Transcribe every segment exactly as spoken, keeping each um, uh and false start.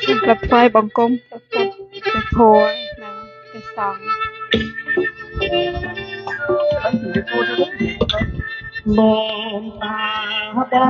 សម្រាប់ថ្វាយបង្គំព្រះពុទ្ធព្រះធម៌និងព្រះសង្ឃបងតាបង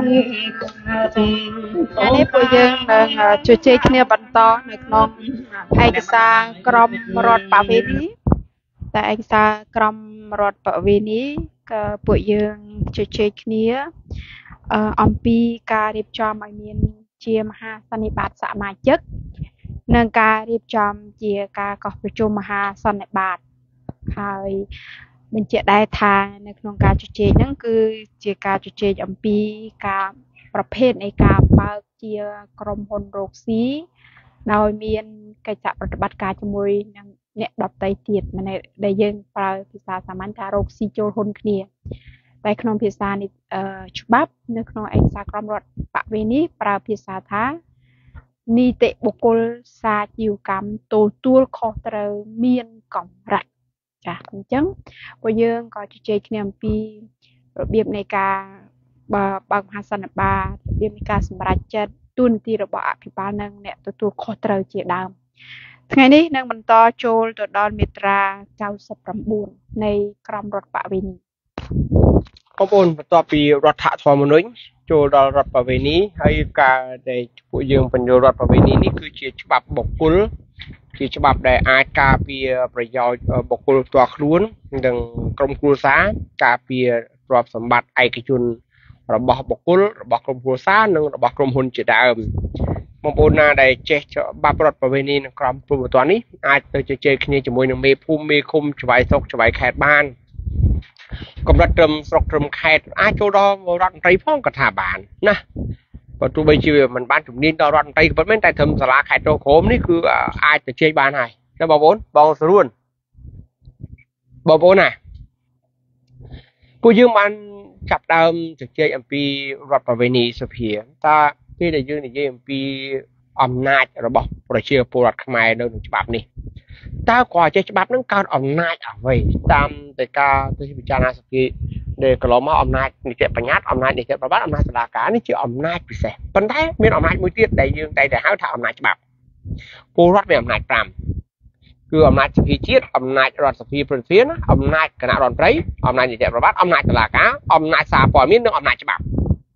ថ្ងៃនេះពួកយើងនឹងជជែកគ្នាបន្តនៅក្នុងឯកសារក្រមរដ្ឋបវេនីតែឯកសារក្រមរដ្ឋបវេនីក៏ពួកយើងជជែកគ្នាអំពីការរៀបចំឲ្យមានជាមហាសន្និបាតសមាជិកនិងការរៀបចំជាការកោះប្រជុំមហាសន្និបាតហើយបញ្ជាក់ដែរថានៅក្នុងការជជែកហ្នឹងគឺជាការជជែកអំពីការប្រភេទនៃការបើកជាក្រុមហ៊ុនរកស៊ីដោយមានកិច្ចសហប្រតិបត្តិការជាមួយនឹងអ្នកដទៃទៀតមិនដែលយើងប្រើភាសាសាមញ្ញថារកស៊ីចូលហ៊ុនគ្នាតែក្នុងភាសានេះច្បាប់នៅក្នុងឯកសារក្រមរដ្ឋបវេនីប្រើភាសាថានីតិបុគ្គលសាជីវកម្មទទួលខុសត្រូវមានកម្រិតចាអញ្ចឹងពួកយើងក៏ជជែកគ្នាអំពីរបៀបនៃការបើកមហាសន្និបាតរបៀបនៃការសម្រេចចិត្តទូនាទីរបស់អភិបាលនិងអ្នកទទួលខុសត្រូវជាដើមថ្ងៃនេះនឹងបន្តចូលទៅដល់មាត្រាเก้าสิบเก้าនៃក្រមរដ្ឋបវេនីបងប្អូនបន្ទាប់ពីរដ្ឋធម្មនុញ្ញចូលដល់រដ្ឋបវេនីហើយការដែលពួកយើងបញ្យល់រដ្ឋបវេនីនេះគឺជាច្បាប់បុគ្គលជាច្បាប់ដែលអាចការពារប្រយោជន៍បុគ្គលផ្ទាល់ខ្លួននិងក្រុមគ្រួសារការពារទ្រព្យសម្បត្តិឯកជនរបស់បុគ្គលរបស់ក្រុមគ្រួសារនិងរបស់ក្រុមហ៊ុនជាដើមបងប្អូនណាដែលចេះច្បាប់រដ្ឋបវេនីនិងក្រមព្រហ្មទណ្ឌនេះអាចទៅជជែកគ្នាជាមួយនឹងមេភូមិមេឃុំច្បាយស្រុកច្បាយខេត្តបានកម្រិតត្រឹមស្រុកត្រឹមខេត្តអាចចូលដល់រដ្ឋមន្ត្រីផងក៏ថាបានណាបើទោះបីជាមិនបានជំនាញដល់រដ្ឋមន្ត្រីក៏ប៉ុន្តែត្រឹមសាលាខេត្តចូលក្រមនេះគឺអាចទៅជជែកបានហើយណាបងប្អូនបងស្រួលបងប្អូនណាពួកយើងបានចាប់ដើមជជែកអំពីរដ្ឋបវេនីសភាតើពេលដែលយើងនិយាយអំពីអំណាចរបស់ប្រជាពលរដ្ឋខ្មែរនៅក្នុងច្បាប់នេះតើគាត់ចេះច្បាប់នឹងកើតអំណាចអ្វីតាមតែការទៅពិចារណាសភាដែលកន្លងមកអំណាចនីតិបញ្ញត្តិអំណាចនីតិប្រវត្តិអំណាចតុលាការនេះជាអំណាចពិសេសប៉ុន្តែមានអំណាចមួយទៀតដែលយើងតែតែហៅថាអំណាចច្បាប់ពលរដ្ឋមានអំណាចប្រាំគឺអំណាចសភាជាតិអំណាចរដ្ឋសភាប្រធានអំណាចគណៈរដ្ឋមន្ត្រីអំណាចនីតិប្រវត្តិអំណាចតុលាការអំណាចសារព័ត៌មាននិងអំណាចច្បាប់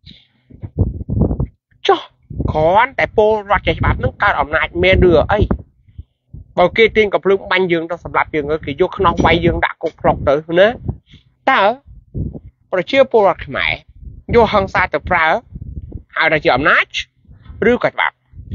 ចុះគ្រាន់តែពលរដ្ឋចេះច្បាប់នឹងកើតអំណាចមានឬអីបើគេទាញកំភ្លើងបាញ់យើងទៅសម្រាប់យើងគេយកខ្នោះវាយយើងដាក់គុកផ្លុកទៅណាតើប្រជាពលរដ្ឋខ្មែរយកហិង្សាទៅប្រើហៅថាជាអំណាចឬក៏ច្បាប់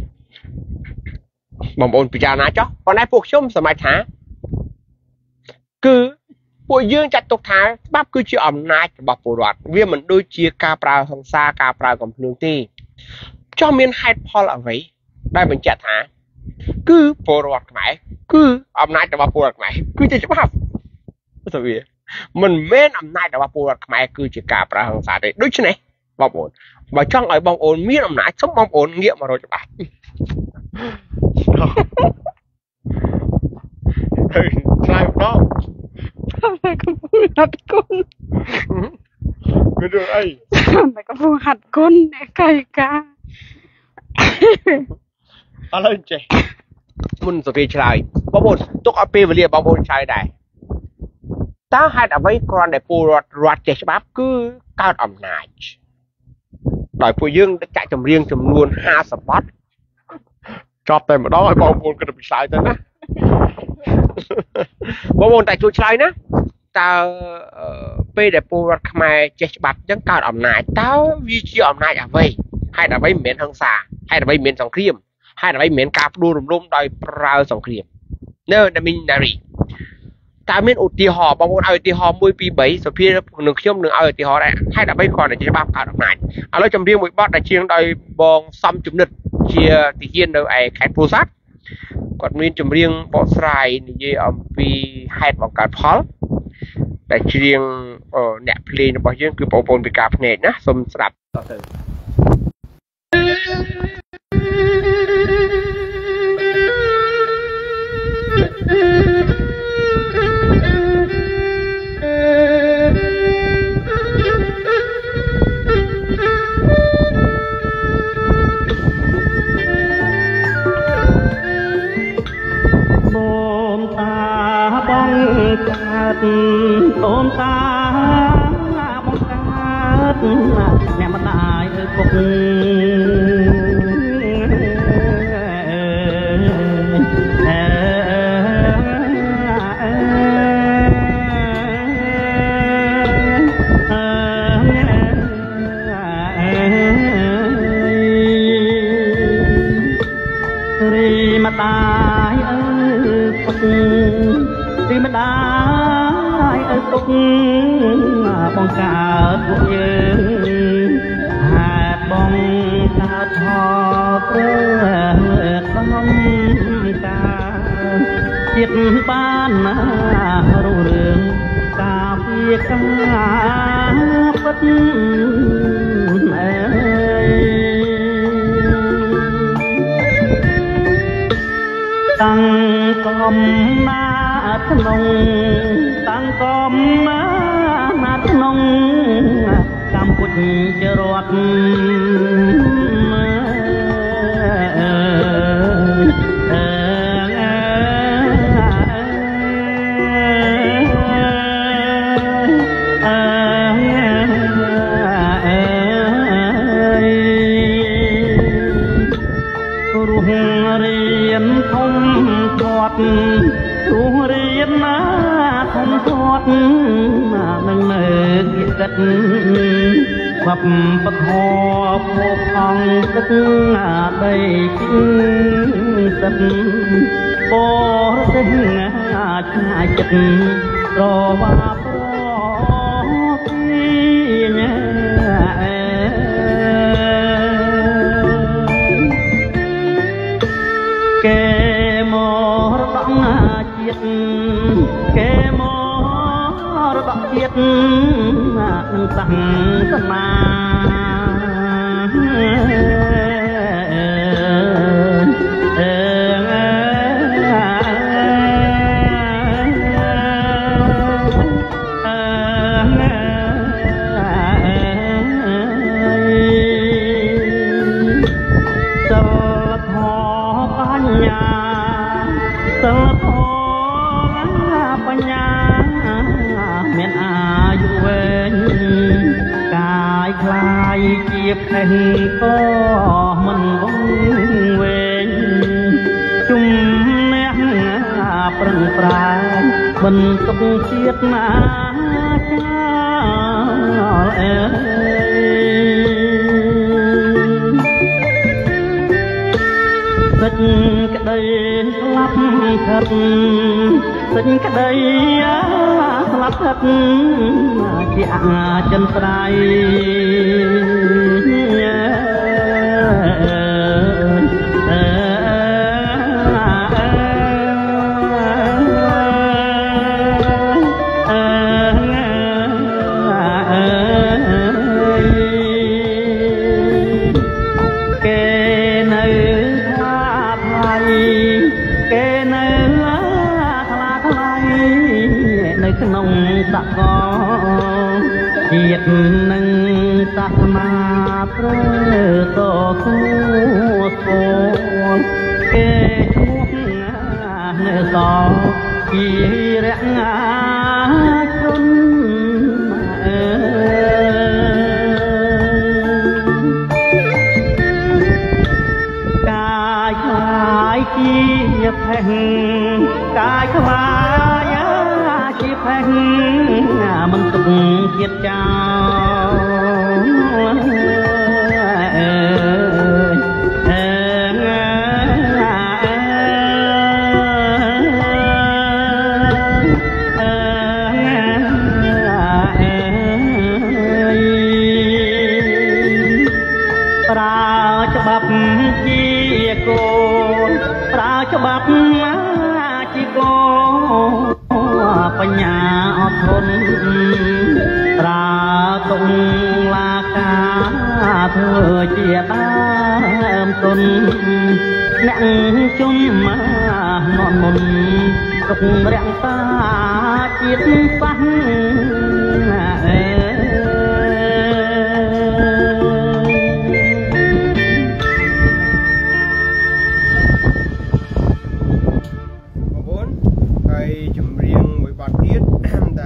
បងប្អូនពិចារណាចុះប៉ុន្តែពួកខ្ញុំសម្រេចថាគឺពួកយើងចាត់ទុកថាច្បាប់គឺជាអំណាចរបស់ពលរដ្ឋវាមិនដូចជាការប្រើហិង្សាការប្រើកំភ្លើងទេចុះមានហេតុផលអ្វីដែលបញ្ជាក់ថាគឺពលរដ្ឋខ្មែរគឺអំណាចរបស់ពលរដ្ឋខ្មែរគឺជាច្បាប់ទៅវាមិនមែនអំណាចរបស់ពលរដ្ឋខ្មែរគឺជាការប្រើហិង្សាទេដូច្នេះបងប្អូនបើចង់ឲ្យបងប្អូនមានអំណាចសូមបងប្អូនងាកមករកច្បាប់ហើយឆ្លើយម្ដងតែកំពុងហាត់គុណគឺរឿងអីតែកំពុងហាត់គុណអ្នកកាយការឥឡូវចេះមុនសភាឆ្លើយបងប្អូនទុកឲ្យពេលវេលាបងប្អូនឆ្លើយដែរតើហេតុអ្វីគ្រាន់តែពលរដ្ឋរដ្ឋចេះច្បាប់គឺកើតអំណាចដោយពួកយើងចាក់ចម្រៀងចំនួនห้าสิบบទចប់តែម្ដងឲ្យបងប្អូនគិតពីឆ្លើយទៅណាបងប្អូនតែជួយឆ្លើយណាតើពេលដែលពលរដ្ឋខ្មែរចេះច្បាប់អញ្ចឹងកើតអំណាចតើវាជាអំណាចអ្វីហេតុអ្វីមិនមែនហិង្សាហេតុអ្វីមិនមែនសង្គ្រាមហេតុអ្វីមិនមែនការផ្ដួលរំលំដោយប្រើសង្គ្រាមនៅតែមាននារីតើមានឧទាហរណ៍បងប្អូនឲ្យឧទាហរណ៍មួយពីរបីសភានឹងខ្ញុំនឹងឲ្យឧទាហរណ៍ដែរហេតុអ្វីគ្រាន់តែច្បាប់កើតអំណាចឥឡូវចម្រៀងមួយបទដែលជាងដោយបងសំជំនិតជាទាហាននៅឯខេត្តពោធិ៍សាត់គាត់មានចម្រៀងបកស្រាយនិយាយអំពីហេតុបង្កើតផលដែលច្រៀងអ្នកភ្លេងរបស់យើងគឺបងប្អូនពីការភ្នែកណាសូមស្ដាប់តទៅអូនតាបង្កើតអ្នកម្ដាយពុកម្ដាយអើពុកទីម្ដាយអើពុកបង្កើតពួកយើងហេតុបងកើតថព្រឺក្នុងការចិត្តបានណារុងរឿងការពីការពិតអើយតាំងកំណាក្នុងតាំងកំណាក្នុងកម្ពុជាជារដ្ឋទូរៀនណាធំធាត់នឹងនៅគិតកិតបបពធភពអង្គទឹកដីគិសិតបរទេសឆ្ងាយចិត្តរវាប្រទីញ៉ាកែមរតនាជាតិកែមរតនាជាតិនឹងសង្សនាជាផ្ទៃក៏មិនវងវែងជុំអ្នកប្រឹងប្រែងបន្ទុកជាតិណាចាលអើយសិចក្តីស្លាប់ថឹកសិចក្តីស្លាប់ថឹកជាអាចិនត្រៃក្នុងសកលជាតិនឹងសាសនាព្រឺតគូស្គាល់គេឈ្មោះនៅសជារងាជនអើកាយខ្លាយជាផេះកាយខ្លាយជាផេះមិនទុកជាតិចោលអើយអើប្រើច្បាប់ជាកូនប្រើច្បាប់ជាកូនបញ្ញាអត់ធន់ប្រើទុំលាការធ្វើជាដើមទុនអ្នកជុំនន់មុនទុករាំងតាជាតិសាសអើហើយចម្រៀងមួយបទទៀតដែល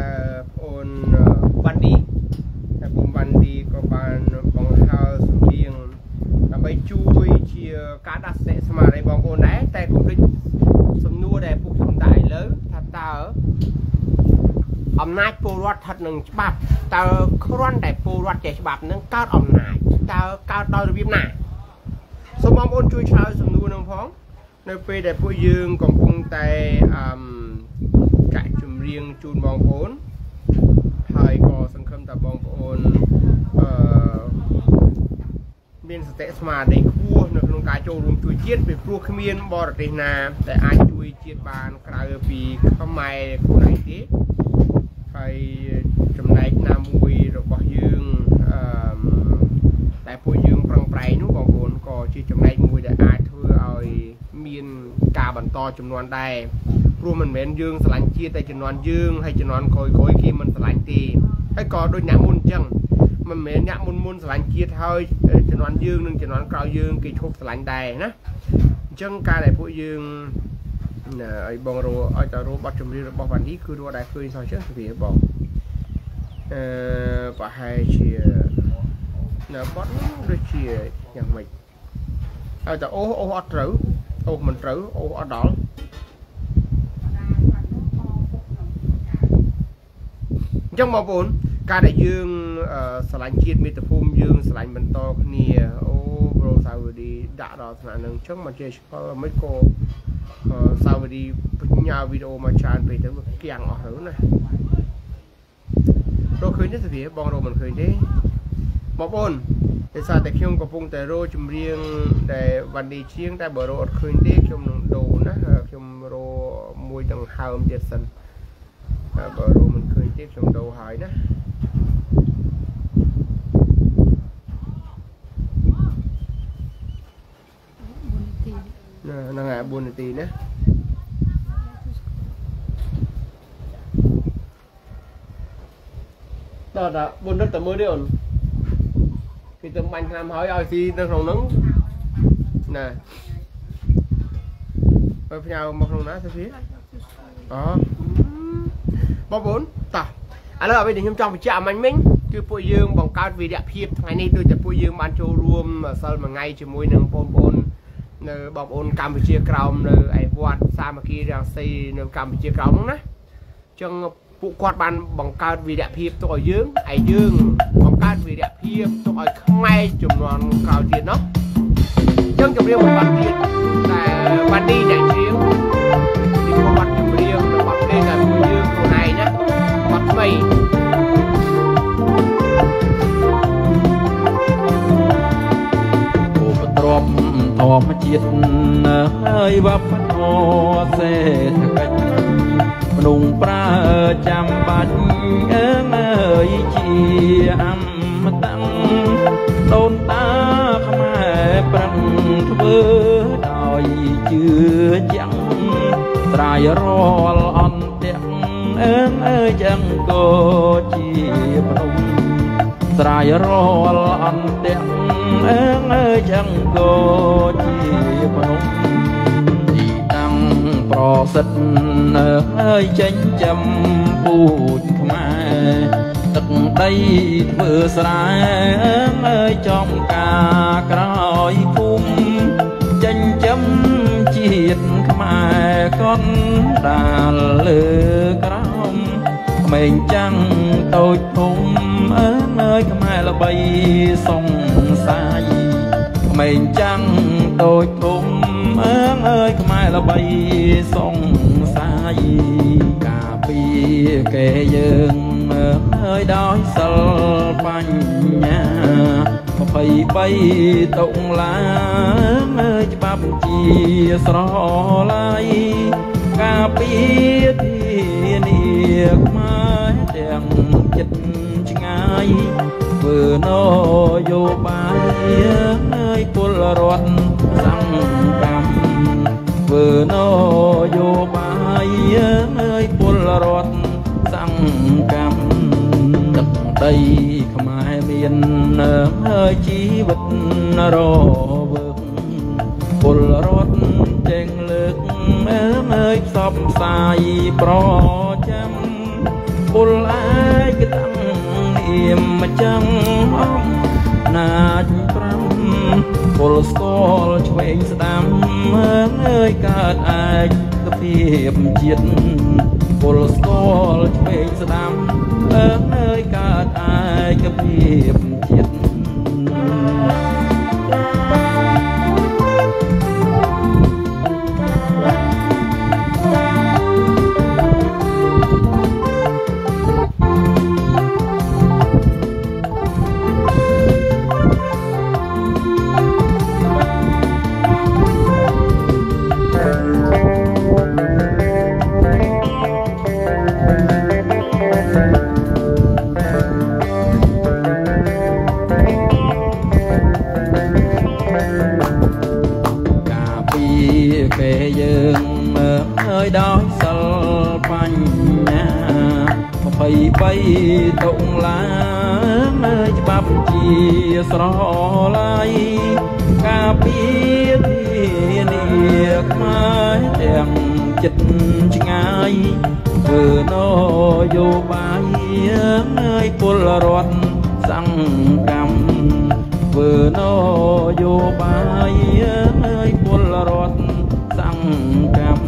ការដាស់ស្មារតីបងប្អូនដែរតែគុំដូចសំណួរដែលពួកខ្ញុំដាក់ឥឡូវថាតើអំណាចពលរដ្ឋស្ថិតនឹងច្បាប់តើគ្រាន់តែពលរដ្ឋចេះច្បាប់នឹងកើតអំណាចតើកើតដោយរបៀបណាសូមបងប្អូនជួយឆ្លើយសំណួរនឹងផងនៅពេលដែលពួកយើងកំពុងតែអឺចាក់ចម្រៀងជូនបងប្អូនហើយក៏សង្ឃឹមថាបងប្អូនអឺមានសតិស្មារតីខ្ពស់នៅក្នុងការចូលរួមជួយជាតិពីព្រោះគ្មានបរទេសណាដែលអាចជួយជាតិបានក្រៅពីខ្មែរខ្លួនឯងទេហើយចំណែកណាមួយរបស់យើងអឺតែពួកយើងប្រឹងប្រែងនោះបងប្អូនក៏ជាចំណែកមួយដែលអាចធ្វើឲ្យមានការបន្តចំនួនដែរព្រោះមិនមែនយើងស្រឡាញ់ជាតិតែចំនួនយើងហើយចំនួនក្រោយក្រោយគេមិនស្រឡាញ់ទេហើយក៏ដូចអ្នកមុនអញ្ចឹងមិនមែនអ្នកមុនមុនស្រឡាញ់ជាតិហើយចំនួនយើងនិងចំនួនក្រោយយើងគេឈប់ស្រឡាញ់ដែរណាអញ្ចឹងការដែលពួកយើងឲ្យបងរੂឲ្យតរੂបទចម្រៀងរបស់វ៉ាន់ឌីគឺរੂដែរឃើញសោះចឹងវាបងអឺប្រហែលជានៅបទនេះដូចជាយ៉ាងម៉េចឲ្យតអូសអូសអត់ត្រូវអូសមិនត្រូវអូសអត់ដល់អញ្ចឹងបងប្អូនការដែលយើងស្រឡាញ់ជាតិមាតុភូមិយើងស្រឡាញ់បន្តគ្នាអូប្រូសាវឌីដាក់ដល់ថ្នាក់នឹងអញ្ចឹងមកជាឆ្កល់មិនក៏សាវឌីបញ្ញាវីដេអូមកច្រើនពេកទៅគៀងអស់ទៅណារកឃើញទេសាវាបងរកមិនឃើញទេបងប្អូនដោយសារតែខ្ញុំកំពុងតែរកចម្រៀងដែលវ៉ាន់ឌីជាងតែបើរកអត់ឃើញទេខ្ញុំនឹងដូរណាខ្ញុំរកមួយដង្ហើមទៀតសិនបើរកមិនឃើញទេខ្ញុំដូរហើយណាហ្នឹងហើយbốnនាទីណាដល់ដល់bốnនាទីតែមើលទេអូនគេទៅបាញ់ឆ្នាំហើយឲ្យស៊ីនៅក្នុងហ្នឹងណាបើផ្ញើមកក្នុងណាសុភីអូបងប្អូនតោះឥឡូវអ្វីដែលខ្ញុំចង់បញ្ជាក់អមាញ់មិញគឺពួកយើងបង្កើតវីរៈភាពថ្ងៃនេះដូចតែពួកយើងបានចូលរួមសិលមួយថ្ងៃជាមួយនឹងបងប្អូននៅបងប្អូនកម្ពុជាក្រោមនៅឯវត្តសាមគ្គីរាំងសីនៅកម្ពុជាក្រោមហ្នឹងណាអញ្ចឹងពួកគាត់បានបង្កើតវីរៈភាពទុកឲ្យយើងហើយយើងបង្កើតវីរៈភាពទុកឲ្យខ្មែរចំនួនក្រោយទៀតនោះអញ្ចឹងចម្រៀងមួយបាត់ទៀតតែវ៉ាន់ឌីអ្នកច្រៀងទីមួយបាត់ចម្រៀងបាត់ភ្លេងតែពួកយើងខ្លួនឯងណាបាត់ថ្មីអូបទ្រពធម្មជាតិហើយវប្បធម៌សេដ្ឋកិច្ចមនុស្សប្រើចាំបាច់អើងអើយជាអមតៈដូនតាខ្មែរប្រឹងធ្វើដោយជឿជាក់ត្រាយរាល់អន្តៈអើងអើយចឹងក៏ជាមនុស្សត្រាយរាល់អន្តៈអើងអើយចឹងក៏ជាមនុស្សប្រសិទ្ធអើយចេញចាំពូជខ្មែរទឹកដីធ្វើស្រែអើយចំការក្រោយភូមិចិញ្ចឹមជាតិខ្មែរកនដាលលើក្រោមក្មេងចាំងតូចធំអើយខ្មែរល្បីសង្សាយក្មេងចាំងតូចធំអើយខ្មែរល្បីសង្សាយការពីគេយើងអើយដោយសិលបញ្ញាម្ភៃបីតុលាអើយច្បាប់ជាស្រឡាយការពីធានាខ្មែរទាំងចិត្តឆ្ងាយធ្វើនយោបាយអើយពលរដ្ឋសង្កម្មធ្វើនយោបាយអើយពលរដ្ឋសង្កម្មទឹកដីខ្មែរមានអើយជីវិតរវើកពលរដ្ឋចេញលើកអើយផ្សព្វផ្សាយប្រចាំពលឯកតាំងនាមចឹងអំណាចប្រាំពលស្គាល់ឆ្វេងស្ដាំអើយកើតឯកភាពជាតិពលស្គាល់ឆ្វេងស្ដាំអើយកើតឯកភាពជាតិដោយសិលបញ្ញាភ័យបីតុងឡាមើលច្បាប់ជាស្រឡៃការពីធានាខ្មែរទាំងចិត្តឆ្ងាយធ្វើនយោបាយឲ្យពលរដ្ឋសង្កម្មធ្វើនយោបាយឲ្យពលរដ្ឋសង្កម្ម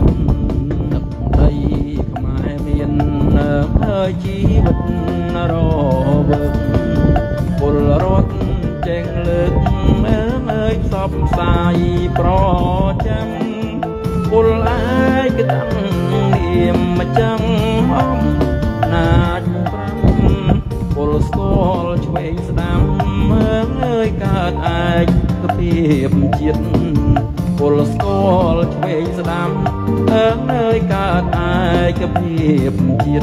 ជីវិតរវើពលរដ្ឋចេញលើកអើយផ្សព្វផ្សាយប្រចាំពលឯកតាំងនាមម្ចាំងអំណាចប្រាំពលស្គាល់ឆ្វេងស្ដាំអើយកើតឯកភាពជាតិពលស្គាល់ឆ្វេងស្ដាំអើយកើតឯកភាពជាតិ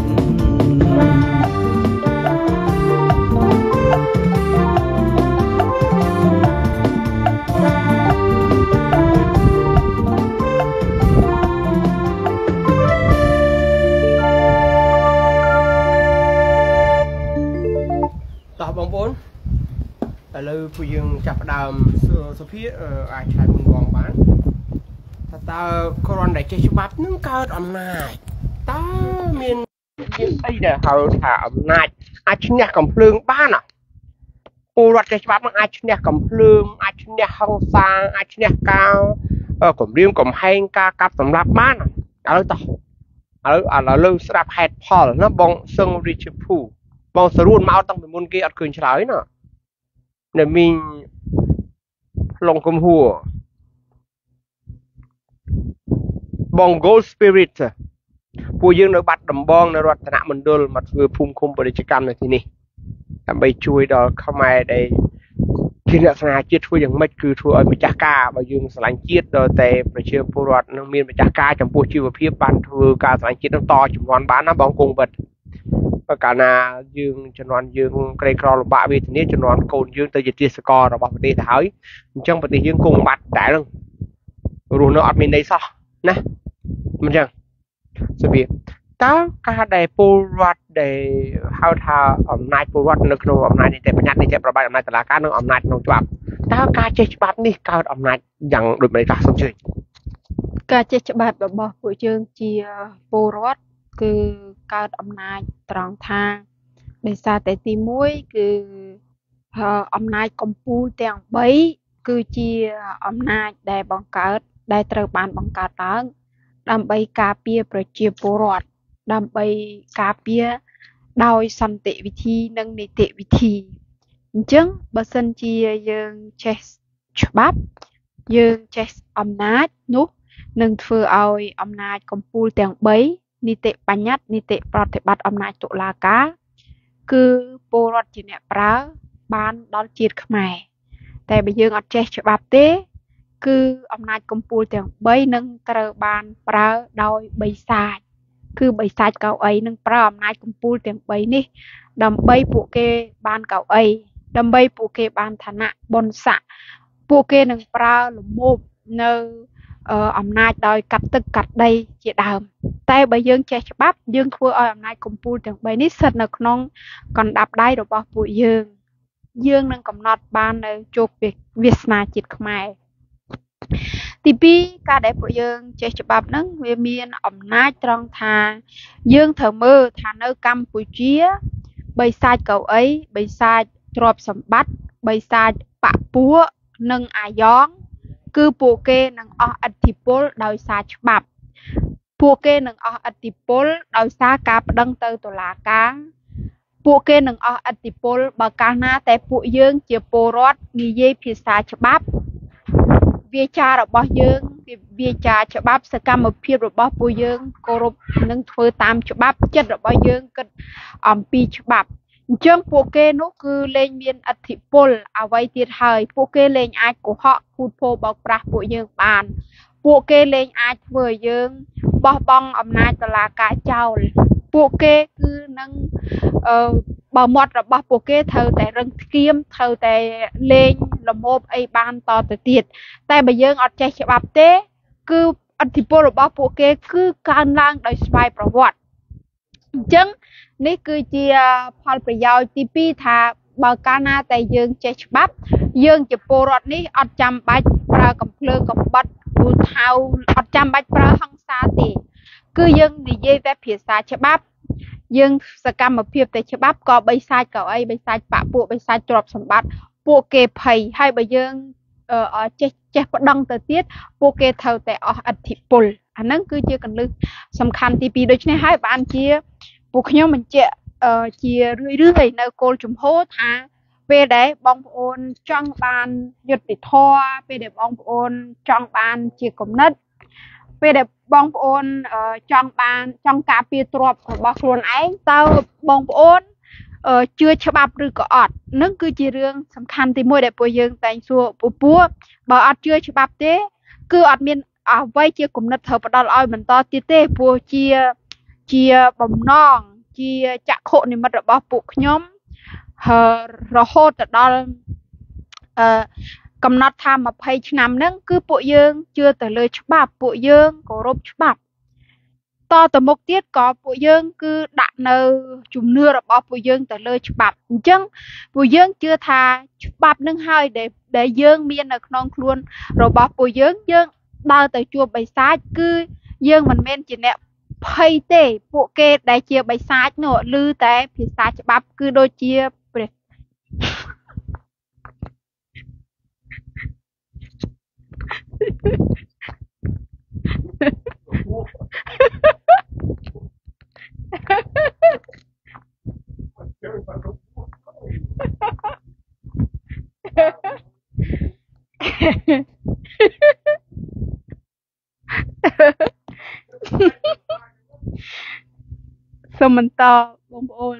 បងប្អូនឥឡូវពួកយើងចាប់ផ្ដើមសុភាអាចឆ្លើយមុនបងបានថាតើគ្រាន់តែចេះច្បាប់នឹងកើតអំណាចតើមានមានអីដែលហៅថាអំណាចអាចឈ្នះកំភ្លើងបានអពលរដ្ឋចេះច្បាប់នឹងអាចឈ្នះកំភ្លើងអាចឈ្នះហិង្សាអាចឈ្នះការគំរាមកំហែងការកាប់សម្លាប់បានឥឡូវតោះឥឡូវឥឡូវស្ដាប់ហេតុផលណាបងសឹងរីជភូបងសរួនមកតាំងពីមុនគេអត់ឃើញឆ្លើយណានៅមីងឡុងកំហួរបង Gold Spirit ពួកយើងនៅបាត់ដំបងនៅរដ្ឋនមណ្ឌលមកធ្វើភូមិឃុំពាណិជ្ជកម្មនៅទីនេះដើម្បីជួយដល់ខ្មែរដែលជាអ្នកស្នេហាជាតិធ្វើយ៉ាងម៉េចគឺធ្វើឲ្យម្ចាស់ការបើយើងស្រឡាញ់ជាតិដល់តែប្រជាពលរដ្ឋនឹងមានម្ចាស់ការចំពោះជីវភាពបានធ្វើការស្រឡាញ់ជាតិនឹងតជំនាន់បានណាបងគង់វិតកាលណាយើងជំនាន់យើងក្រីក្រលំបាកវេទនាជំនាន់កូនយើងទៅជាទាសកររបស់ប្រទេសទៅហើយអញ្ចឹងប្រទេសយើងគង់បាត់តែនឹងរស់នៅអត់មានន័យសោះណាមិនអញ្ចឹងសុភាតើការដែលពលរដ្ឋដែលហៅថាអំណាចពលរដ្ឋនៅក្នុងអំណាចនីតិបញ្ញត្តិនីតិប្របាយអំណាចតុលាការនិងអំណាចក្នុងច្បាប់តើការចេះច្បាប់នេះកើតអំណាចយ៉ាងដូចម្តេចខ្លះសូមជឿការចេះច្បាប់របស់ពួកយើងជាពលរដ្ឋគឺកើតអំណាចត្រង់ថាដោយសារតែទីមួយគឺអំណាចកម្ពុជាទាំងបីគឺជាអំណាចដែលបង្កើតដែលត្រូវបានបង្កើតឡើងដើម្បីការពារប្រជាពលរដ្ឋដើម្បីការពារដោយសន្តិវិធីនិងនីតិវិធីអញ្ចឹងបើសិនជាយើងចេះច្បាប់យើងចេះអំណាចនោះនឹងធ្វើឲ្យអំណាចកម្ពុជាទាំងបីនីតិបញ្ញត្តិនីតិប្រតិបត្តិអំណាចតុលាការគឺពលរដ្ឋជាអ្នកប្រើបានដល់ជាតិខ្មែរតែបើយើងអត់ចេះច្បាប់ទេគឺអំណាចកម្ពុជាទាំងបីនឹងត្រូវបានប្រើដោយបិសាចគឺបិសាចកៅអីនឹងប្រើអំណាចកម្ពុជាទាំងបីនេះដើម្បីពួកគេបានកៅអីដើម្បីពួកគេបានឋានៈបុណ្យស័ក្តិពួកគេនឹងប្រើលំមនៅអំណាចដោយកាត់ទឹកកាត់ដីជាដើមតែបើយើងចេះច្បាប់យើងធ្វើឲ្យអំណាចកម្ពុជាទាំងបីនេះស្ថិតនៅក្នុងកណ្ដាប់ដៃរបស់ពួកយើងយើងនឹងកំណត់បាននៅជោគវាសនាជាតិខ្មែរទីពីរការដែលពួកយើងចេះច្បាប់ហ្នឹងវាមានអំណាចត្រង់ថាយើងត្រូវមើលថានៅកម្ពុជាបិសាចកៅអីបិសាចទ្រព្យសម្បត្តិបិសាចបពពួកនិងអាយ៉ងគឺពួកគេនឹងអស់ឥទ្ធិពលដោយសារច្បាប់ពួកគេនឹងអស់ឥទ្ធិពលដោយសារការប្តឹងទៅតុលាការពួកគេនឹងអស់ឥទ្ធិពលបើកាលណាតែពួកយើងជាពលរដ្ឋនិយាយភាសាច្បាប់វាចារបស់យើងវាចាច្បាប់សកម្មភាពរបស់ពួកយើងគោរពនឹងធ្វើតាមច្បាប់ចិត្តរបស់យើងគិតអំពីច្បាប់អញ្ចឹងពួកគេនោះគឺលែងមានឥទ្ធិពលអ្វីទៀតហើយពួកគេលែងអាចកុហកភូតភរបោកប្រាស់ពួកយើងបានពួកគេលែងអាចធ្វើឲ្យយើងបោះបង់អំណាចតុលាការចោលពួកគេគឺនឹងអឺបើមាត់របស់ពួកគេត្រូវតែរឹងធ្គាមត្រូវតែលេងលមោបអីបានតទៅទៀតតែបើយើងអត់ចេះច្បាប់ទេគឺឥទ្ធិពលរបស់ពួកគេគឺកើនឡើងដោយស្វ័យប្រវត្តិអញ្ចឹងនេះគឺជាផលប្រយោជន៍ទីពីរថាបើកាលណាតែយើងចេះច្បាប់យើងជាពលរដ្ឋនេះអត់ចាំបាច់ប្រើកំភ្លើងកំបិតគូថៅអត់ចាំបាច់ប្រើហិង្សាទេគឺយើងនិយាយតែភាសាច្បាប់យើងសកម្មភាពតែច្បាប់ក៏បីសាច់កៅអីបីសាច់បាក់ពួកបីសាច់ទ្រព្យសម្បត្តិពួកគេភ័យហើយបើយើងចេះចេះប្តឹងទៅទៀតពួកគេត្រូវតែអស់ឥទ្ធិពលអាហ្នឹងគឺជាកលឹះសំខាន់ទីពីរដូច្នេះហើយបានជាពួកខ្ញុំបញ្ជាក់ជារឿយរឿយនៅគោលជំហរថាពេលដែលបងប្អូនចង់បានយុត្តិធម៌ពេលដែលបងប្អូនចង់បានជាគំនិតពេលដែលបងប្អូនចង់បានចង់ការពារទ្រព្យរបស់ខ្លួនឯងតើបងប្អូនជឿច្បាប់ឬក៏អត់នឹងគឺជារឿងសំខាន់ទីមួយដែលពួកយើងតែងសួរពពួកបើអត់ជឿច្បាប់ទេគឺអត់មានអ្វីជាគំនិតត្រូវផ្ដល់ឲ្យបន្តទៀតទេព្រោះជាជាបំណងជាចក្ខុនិមិត្តរបស់ពួកខ្ញុំរហូតទៅដល់អឺកំណត់ថាម្ភៃឆ្នាំហ្នឹងគឺពួកយើងជឿទៅលើច្បាប់ពួកយើងគោរពច្បាប់តទៅមុខទៀតក៏ពួកយើងគឺដាក់នៅជំនឿរបស់ពួកយើងទៅលើច្បាប់អញ្ចឹងពួកយើងជឿថាច្បាប់នឹងហើយដែលដែលយើងមាននៅក្នុងខ្លួនរបស់ពួកយើងយើងដើរទៅជួបបិសាចគឺយើងមិនមែនជាអ្នកភ័យទេពួកគេដែលជាបិសាចនោះឮតែភាសាច្បាប់គឺដូចជាព្រះសូមបន្តបងប្អូន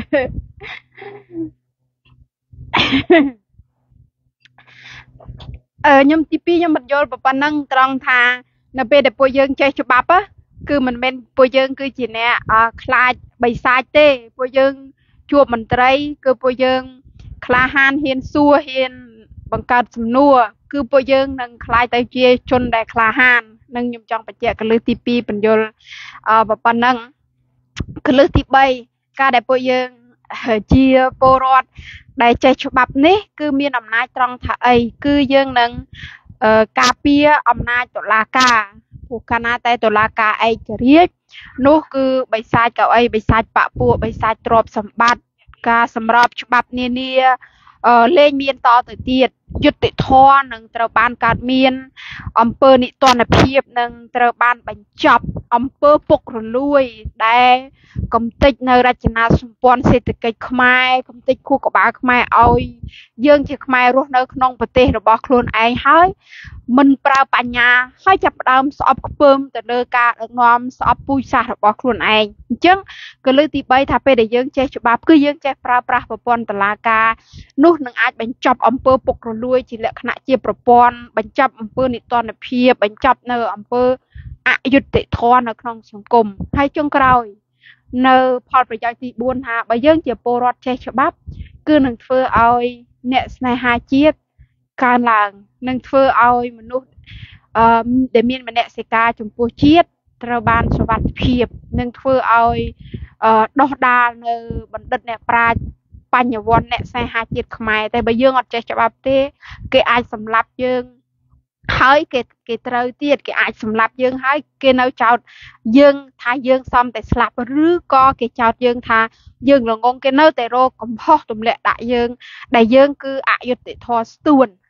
អឺខ្ញុំទីពីរខ្ញុំមិនយល់ប៉ុណ្ណឹងត្រង់ថានៅពេលដែលពួកយើងចេះច្បាប់គឺមិនមែនពួកយើងគឺជាអ្នកខ្លាចបិសាចទេពួកយើងជួបមន្ត្រីគឺពួកយើងក្លាហានហ៊ានសួរហ៊ានបង្កើតសំណួរគឺពួកយើងនឹងខ្លាចទៅជាជនដែលក្លាហាននឹងខ្ញុំចង់បញ្ជាក់កលឹះទីពីរបញ្យល់អឺប៉ុណ្ណឹងកលឹះទីបីការដែលពួកយើងជាពលរដ្ឋដែលចេះច្បាប់នេះគឺមានអំណាចត្រង់ថាអីគឺយើងនឹងការពារអំណាចតុលាការព្រោះកាលណាតែតុលាការឯករាជ្យនោះគឺបិសាចកៅអីបិសាចបពួកបិសាចទ្រព្យសម្បត្តិការសម្របច្បាប់នានាលែងមានតទៅទៀតយុត្តិធម៌នឹងត្រូវបានកើតមានអំពើនិទានភាពនឹងត្រូវបានបញ្ចប់អំពើពុករលួយដែលកំទេចនៅរចនាសម្ព័ន្ធសេដ្ឋកិច្ចខ្មែរកំទេចខួរក្បាលខ្មែរឲ្យយើងជាខ្មែររស់នៅក្នុងប្រទេសរបស់ខ្លួនឯងហើយមិនប្រើបញ្ញាហើយចាប់ផ្ដើមស្អប់ខ្ពើមទៅលើការដឹកនាំស្អប់ពូជសាសន៍របស់ខ្លួនឯងអញ្ចឹងក៏លើកទីបីថាពេលដែលយើងចេះច្បាប់គឺយើងចេះប្រើប្រាស់ប្រព័ន្ធតុលាការនោះនឹងអាចបញ្ចប់អំពើពុករលួយជាលក្ខណៈជាប្រព័ន្ធបញ្ចប់អំពើនិទានភាពបញ្ចប់នៅអំពើអយុត្តិធម៌នៅក្នុងសង្គមហើយចុងក្រោយនៅផលប្រយោជន៍ទីបួនថាបើយើងជាពលរដ្ឋចេះច្បាប់គឺនឹងធ្វើឲ្យអ្នកស្នេហាជាតិកើនឡើងនឹងធ្វើឲ្យមនុស្សអឺដែលមានមនសិការចំពោះជាតិត្រូវបានសុវត្ថិភាពនឹងធ្វើឲ្យអឺដោះដាលនៅបណ្ឌិតអ្នកប្រាជ្ញបញ្ញវន្តអ្នកស្នេហាជាតិខ្មែរតែបើយើងអត់ចេះច្បាប់ទេគេអាចសម្លាប់យើងហើយគេគេត្រូវទៀតគេអាចសម្លាប់យើងហើយគេនៅចោទយើងថាយើងសមតែស្លាប់ឬក៏គេចោទយើងថាយើងល្ងងគេនៅតែរកកំហុសទម្លាក់ដាក់យើងដែលយើងគឺអយុត្តិធម៌ស្ទួន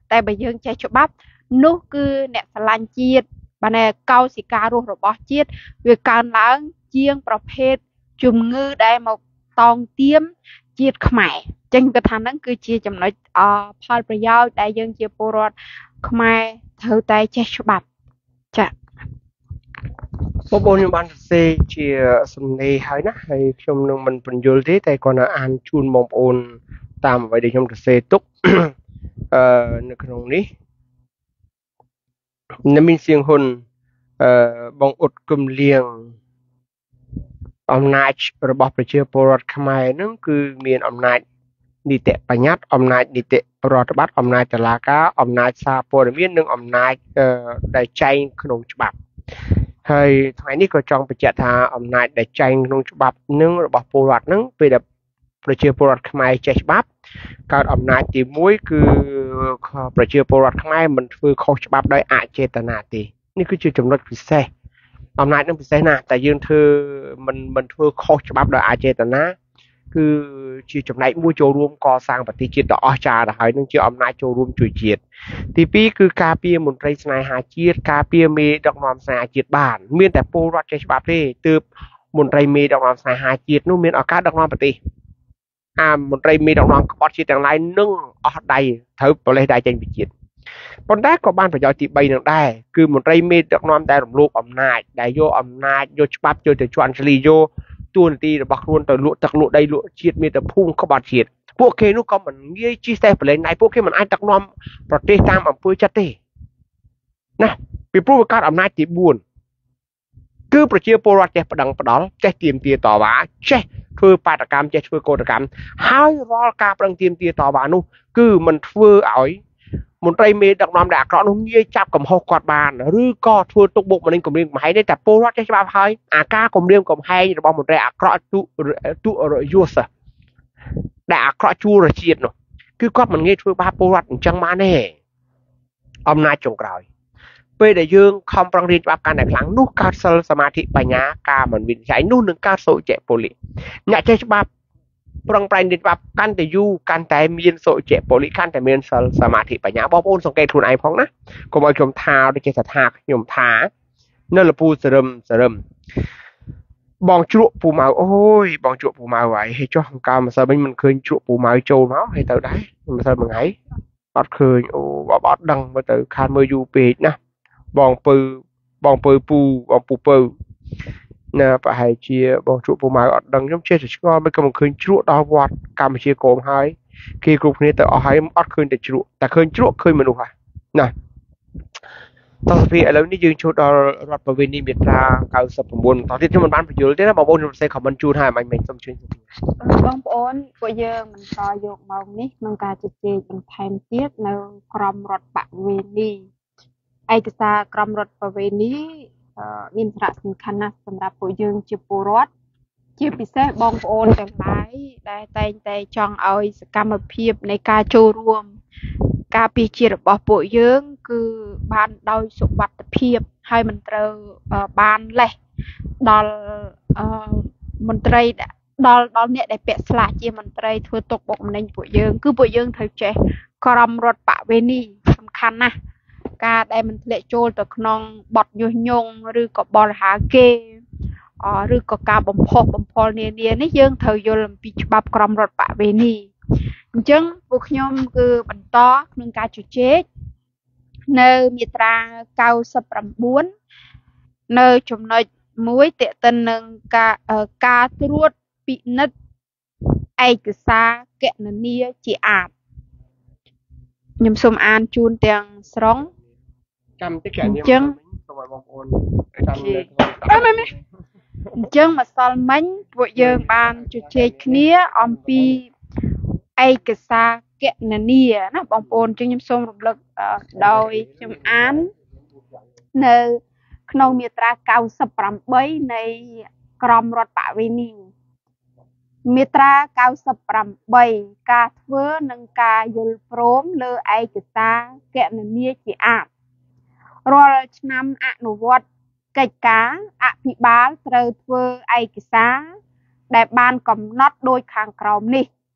តែបើយើងចេះច្បាប់នោះគឺអ្នកស្រឡាញ់ជាតិបានតែកោសិការស់របស់ជាតិវាកើនឡើងជាងប្រភេទជំងឺដែលមកតោងទាមជាតិខ្មែរចឹងគាត់ថាហ្នឹងគឺជាចំណុចអផលប្រយោជន៍ដែលយើងជាពលរដ្ឋខ្មែរត្រូវតែចេះច្បាប់ចា៎បងប្អូនខ្ញុំបានសរសេរជាសំណេរហើយណាហើយខ្ញុំនឹងមិនបញ្យល់ទេតែគ្រាន់តែអានជូនបងប្អូនតាមអ្វីដែលខ្ញុំសរសេរទុកអឺនៅក្នុងនេះនៅមានសៀងហ៊ុនអឺបងអ៊ុតគឹមលៀងអំណាចរបស់ប្រជាពលរដ្ឋខ្មែរហ្នឹងគឺមានអំណាចនីតិបញ្ញត្តិអំណាចនីតិរដ្ឋបាលអំណាចតុលាការអំណាចសារព័ត៌មាននិងអំណាចដែលចែងក្នុងច្បាប់ហើយថ្ងៃនេះក៏ចង់បញ្ជាក់ថាអំណាចដែលចែងក្នុងច្បាប់នឹងរបស់ពលរដ្ឋនឹងពេលដែលប្រជាពលរដ្ឋខ្មែរចេះច្បាប់កើតអំណាចទីមួយគឺប្រជាពលរដ្ឋខ្មែរមិនធ្វើខុសច្បាប់ដោយអចេតនាទេនេះគឺជាចំណុចពិសេសអំណាចនឹងពិសេសណាស់តែយើងធ្វើមិនមិនធ្វើខុសច្បាប់ដោយអចេតនាគឺជាចំណែកមួយចូលរួមកសាងប្រទេសជាតិដ៏អស្ចារ្យទៅហើយនឹងជាអំណាចចូលរួមជួយជាតិទីពីរគឺការពារមន្ត្រីស្នេហាជាតិការពារមេដឹកនាំស្នេហាជាតិបានមានតែពលរដ្ឋចេះច្បាប់ទេទើបមន្ត្រីមេដឹកនាំស្នេហាជាតិនោះមានឱកាសដឹកនាំប្រទេសអាមន្ត្រីមេដឹកនាំក្បត់ជាតិទាំងឡាយនឹងអស់ដៃត្រូវប្រលេះដៃចេញពីជាតិប៉ុន្តែក៏បានប្រយោជន៍ទីបីនឹងដែរគឺមន្ត្រីមេដឹកនាំដែលរំលោភអំណាចដែលយកអំណាចយកច្បាប់យកទៅជន់ឈ្លីយកទួនាទីរបស់ខ្លួនទៅលក់ទឹកលក់ដីលក់ជាតិមានតែភូមិក្បត់ជាតិពួកគេនោះក៏មិនងាយជិះសេះប្រឡែងណៃពួកគេមិនអាចដឹកនាំប្រទេសតាមអំពើចិត្តទេណាពីព្រោះវាកើតអំណាចទីបួនគឺប្រជាពលរដ្ឋចេះប្តឹងផ្ដាល់ចេះទាមទារតវ៉ាចេះធ្វើបាតកម្មចេះធ្វើកោតកម្មហើយរាល់ការប្តឹងទាមទារតវ៉ានោះគឺមិនធ្វើឲ្យមន្ត្រីមេដឹកនាំដែលអាក្រក់នោះងាយចាប់កំហុសគាត់បានឬក៏ធ្វើទុកបុកម្នេញគំរាមកំហែងទេតែពលរដ្ឋចេះច្បាប់ហើយអាការគំរាមកំហែងរបស់មន្ត្រីអាក្រក់ទុទុរយុសដែលអាក្រក់ជួលរជាតិនោះគឺគាត់មិនងាយធ្វើបាបពលរដ្ឋអញ្ចឹងបានទេអំណាចចុងក្រោយពេលដែលយើងខំប្រឹងរៀនច្បាប់កាន់តែខ្លាំងនោះកើតសិលសមាធិបញ្ញាការមិនវិនិច្ឆ័យនោះនឹងកើតសុចៈពលិអ្នកចេះច្បាប់ប្រឹងប្រែងរៀនច្បាប់កាន់តែយូរកាន់តែមានសុចៈពលិកាន់តែមានសិលសមាធិបញ្ញាបងប្អូនសង្កេតខ្លួនឯងផងណាកុំឲ្យខ្ញុំថាដូចជាថាខ្ញុំថានៅលពូសរឹមសរឹមបងជ្រក់ពូម៉ៅអូយបងជ្រក់ពូម៉ៅហើយចុះកាលម្សិលមិញមិនឃើញជ្រក់ពូម៉ៅចូលមកហើយទៅដែរម្សិលមួយថ្ងៃអត់ឃើញអូអត់ដឹងមើលទៅខានមើលយូរពេកណាបងពៅបងពៅពូបងពូពៅណាប្រហែលជាបងជ្រក់ពូម៉ៅអត់ដឹងខ្ញុំចេះតែឆ្ងល់មិនក៏មិនឃើញជ្រក់ដល់វត្តកម្ពុជាក្រមហើយគេគ្រប់គ្នាទៅអស់ហើយអត់ឃើញតែជ្រក់តែឃើញជ្រក់ឃើញមនុស្សហើយណាតោះពីឥឡូវនេះយើងចូលដល់រដ្ឋប្រវេណីមាត្រាเก้าสิบเก้าតោះទៀតខ្ញុំមិនបានបញ្យល់ទេណាបងប្អូនខ្ញុំសរសេរ comment ជូនហើយមិនមែនសុំជួយបងប្អូនពួកយើងមិនតយកមកនេះក្នុងការជជែកបន្ថែមទៀតនៅក្រមរដ្ឋបវេណីឯកសារក្រមរដ្ឋបវេណីមានសារៈសំខាន់ណាស់សម្រាប់ពួកយើងជាពលរដ្ឋជាពិសេសបងប្អូនទាំងឡាយដែលតែងតែចង់ឲ្យសកម្មភាពនៃការចូលរួមការពារជាតិរបស់ពួកយើងគឺបានដោយសុវត្ថិភាពហើយមិនត្រូវបានលេះដល់មន្ត្រីដល់ដល់អ្នកដែលពាក់ស្លាកជាមន្ត្រីធ្វើទុកបុកម្នេញពួកយើងគឺពួកយើងត្រូវចេះក្រមរដ្ឋបវេណីសំខាន់ណាស់ការដែលមិនធ្លាក់ចូលទៅក្នុងបទញុះញង់ឬក៏បរិហាគេឬក៏ការបំផុសបំផុលនានានេះយើងត្រូវយល់អំពីច្បាប់ក្រមរដ្ឋបវេណីអញ្ចឹងពួកខ្ញុំគឺបន្តក្នុងការជជែកនៅមាត្រាเก้าสิบเก้าនៅចំណុចមួយទាក់ទិននឹងការការត្រួតពិនិត្យឯកសារគណនាជាអាតខ្ញុំសូមអានជូនទាំងស្រុងចាំតិចអញ្ចឹងសូមឲ្យបងប្អូនចាំនៅអញ្ចឹងម្សិលមិញពួកយើងបានជជែកគ្នាអំពីឯកសារគណនាណាបងប្អូនអញ្ចឹងខ្ញុំសូមរំលឹកដោយខ្ញុំអាននៅក្នុងមាត្រាเก้าสิบแปดនៃក្រមរដ្ឋបវេណីមាត្រាเก้าสิบแปดការធ្វើនិងការយល់ព្រមលើឯកសារគណនាជាអាតរាល់ឆ្នាំអនុវត្តកិច្ចការអភិបាលត្រូវធ្វើឯកសារដែលបានកំណត់ដោយខាងក្រោមនេះ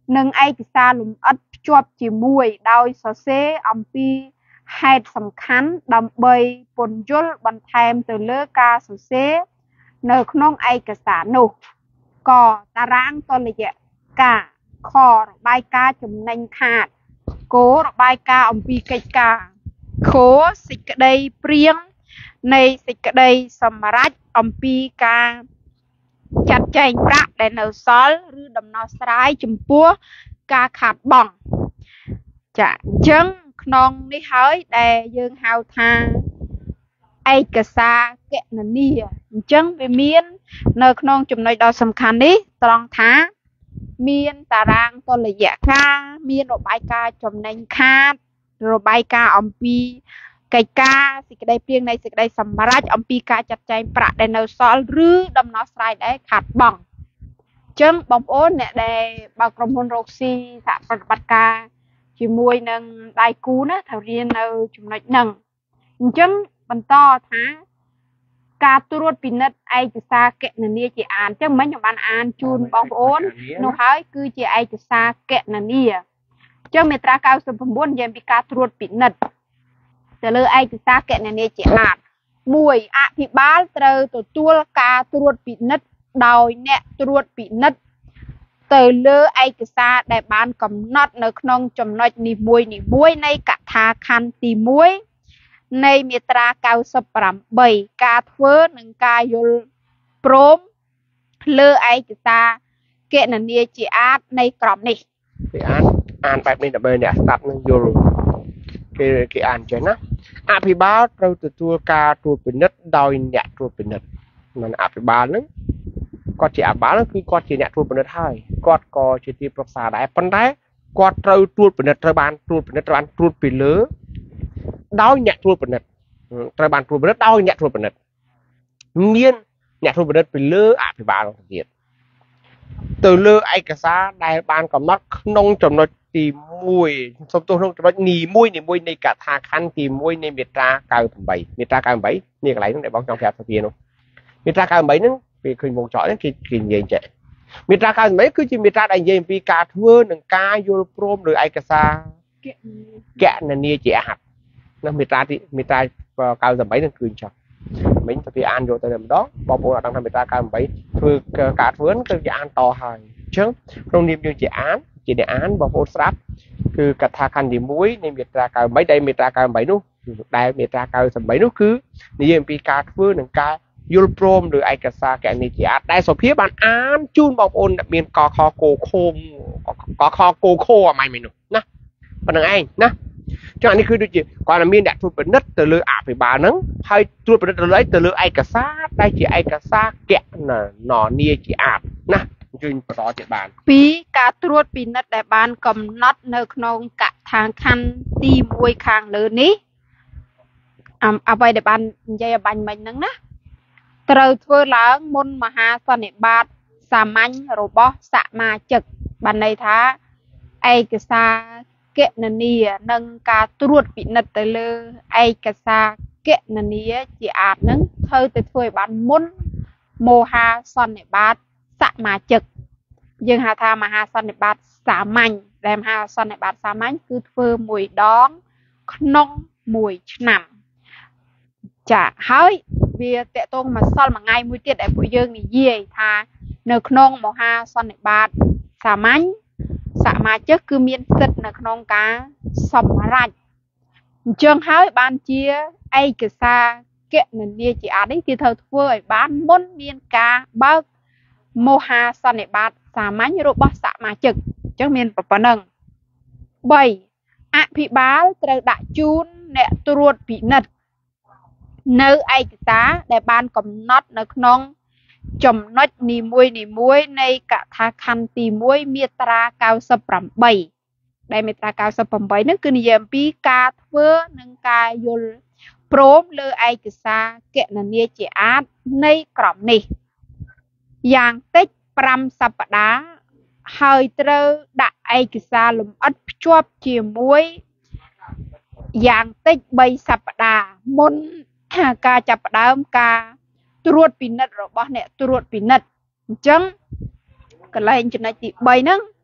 និងឯកសារលម្អិតភ្ជាប់ជាមួយដោយសរសេរអំពីហេតុសំខាន់ដើម្បីពន្យល់បន្ថែមទៅលើការសរសេរនៅក្នុងឯកសារនោះ ក តារាងតុល្យការ ខ របាយការណ៍ចំណេញខាត គ របាយការណ៍អំពីកិច្ចការ ខ សេចក្តីព្រៀងនៃសេចក្តីសម្រេចអំពីការចាត់ចែងប្រាក់ដែលនៅសល់ឬដំណោះស្រាយចំពោះការខាតបង់ ចាអញ្ចឹងក្នុងនេះហើយដែលយើងហៅថាឯកសារគណនាអញ្ចឹងវាមាននៅក្នុងចំណុចដ៏សំខាន់នេះត្រង់ថាមានតារាងតុល្យការមានរបាយការណ៍ចំណេញខាតរបាយការណ៍អំពីកិច្ចការសេចក្តីព្រៀងនៃសេចក្តីសម្រេចអំពីការចាត់ចែងប្រាក់ដែលនៅសល់ឬដំណោះស្រាយដែលខាតបង់អញ្ចឹងបងប្អូនអ្នកដែលបើក្រុមហ៊ុនរកស៊ីសហប្រតិបត្តិការជាមួយនឹងដៃគូណាត្រូវរៀននៅចំណុចហ្នឹងអញ្ចឹងបន្តថាការត្រួតពិនិត្យឯកសារគណនាជាអានអញ្ចឹងមិញខ្ញុំបានអានជូនបងប្អូននោះហើយគឺជាឯកសារគណនាអញ្ចឹងមាត្រាកៅសិប៩និយាយពីការត្រួតពិនិត្យទៅលើឯកសារគណនាជាអានមួយអភិបាលត្រូវទទួលការត្រួតពិនិត្យដោយអ្នកត្រួតពិនិត្យទៅលើឯកសារដែលបានកំណត់នៅក្នុងចំណុចនីមួយនីមួយនៃកថាខណ្ឌទីមួយនៃមាត្រាកៅសិបប្រាំបីការធ្វើនិងការយល់ព្រមលើឯកសារគណនាជាអាតនៃក្រមនេះគេអានអានបែបនេះដើម្បីអ្នកស្ដាប់នឹងយល់គេគេអានចេះណាអភិបាលត្រូវទទួលការត្រួតពិនិត្យដោយអ្នកត្រួតពិនិត្យមិនអភិបាលនឹងគាត់ជាអភិបាលគឺគាត់ជាអ្នកត្រួតពិនិត្យហើយគាត់ក៏ជាទីប្រឹក្សាដែរប៉ុន្តែគាត់ត្រូវត្រួតពិនិត្យត្រូវបានត្រួតពិនិត្យត្រូវបានត្រួតពីលើដោយអ្នកត្រួតពិនិត្យត្រូវបានត្រួតពិនិត្យដោយអ្នកត្រួតពិនិត្យមានអ្នកត្រួតពិនិត្យពីលើអភិបាលទៀតទៅលើឯកសារដែលបានកំណត់ក្នុងចំណុចទីមួយសំទោសក្នុងចំណុចនីមួយនីមួយនៃកថាខណ្ឌទីមួយនៃមាត្រាកៅប្រាំបីមាត្រាកៅប្រាំបីនេះកន្លែងហ្នឹងដែលបងចង់ប្រាប់សាភានោះមាត្រាកៅប្រាំបីហ្នឹងពេលឃើញវងចោលហ្នឹងគេគេនិយាយចេះមាត្រាកៅប្រាំបីគឺជាមាត្រាដែលនិយាយអំពីការធ្វើនិងការយល់ព្រមលើឯកសារគណនាជាអាតនៅមាត្រាទីមាត្រាកៅប្រាំបីហ្នឹងគឺអញ្ចឹងមិញសាភាអានយកទៅតែម្ដងបងប្អូនអត់ដឹងថាមាត្រាកៅប្រាំបីធ្វើការធ្វើហ្នឹងគឺជាអានតហើយអញ្ចឹងក្នុងនាមយើងជាអានជាអ្នកអានបងប្អូនស្ដាប់គឺកថាខណ្ឌទីមួយនៃមាត្រាកៅប្រាំបីដែលមាត្រាកៅប្រាំបីនោះដែលមាត្រាកៅប្រាំបីនោះគឺនិយាយអំពីការធ្វើនិងការយល់ព្រមលើឯកសារគណនាជាអាតដែលសុភាបានអានជូនបងប្អូនមានកខគោខោមកខគោខោអាម៉ៃមិញនោះណាប៉ុណ្្នឹងឯងណាចុះអានេះគឺដូចជាគាត់មានអ្នកត្រួតពិនិត្យទៅលើអភិបាលហ្នឹងហើយត្រួតពិនិត្យទៅលើទៅលើឯកសារដែលជាឯកសារគណនាជាអាតណាជួយបន្តទៀតបានពីរការត្រួតពិនិត្យដែលបានកំណត់នៅក្នុងកថាខណ្ឌទីមួយខាងលើនេះអ្វីដែលបាននិយាយឲ្យបាញ់មិញហ្នឹងណាត្រូវធ្វើឡើងមុនមហាសន្និបាតសាមញ្ញរបស់សមាជិកបានន័យថាឯកសារគណនានិងការត្រួតពិនិត្យទៅលើឯកសារគណនាជាអាតហ្នឹងត្រូវទៅធ្វើឲ្យបានមុនមហាសន្និបាតសមាជិកយើងហៅថាមហាសន្និបាតសាមញ្ញដែលមហាសន្និបាតសាមញ្ញគឺធ្វើមួយដងក្នុងមួយឆ្នាំចាហើយវាតកតងមកសល់មួយថ្ងៃមួយទៀតដែលពួកយើងនិយាយថានៅក្នុងមហាសន្និបាតសាមញ្ញសមាជិកគឺមានសិទ្ធិនៅក្នុងការសម្រេចអញ្ចឹងហើយបានជាឯកសារគណនាជាអាតនេះគឺត្រូវធ្វើឲ្យបានមុនមានការបើកមហាសន្និបាតសាមញ្ញរបស់សមាជិកអញ្ចឹងមានប៉ុណ្ណឹងបីអភិបាលត្រូវដាក់ជូនអ្នកត្រួតពិនិត្យនៅឯកសារដែលបានកំណត់នៅក្នុងចំណុចនីមួយនីមួយនៃកថាខណ្ឌទីមួយមាត្រាកៅសិបប្រាំបីដែលមាត្រាកៅសិបប្រាំបីនេះគឺនិយាយអំពីការធ្វើនិងការយល់ព្រមលើឯកសារគណនាជាអាតនៃក្រមនេះយ៉ាងតិចប្រាំសប្តាហ៍ហើយត្រូវដាក់ឯកសារលម្អិតភ្ជាប់ជាមួយយ៉ាងតិចបីសប្តាហ៍មុនការចាប់ផ្ដើមការត្រួតពិនិត្យរបស់អ្នកត្រួតពិនិត្យអញ្ចឹងកន្លែងចំណុចទីបីហ្នឹង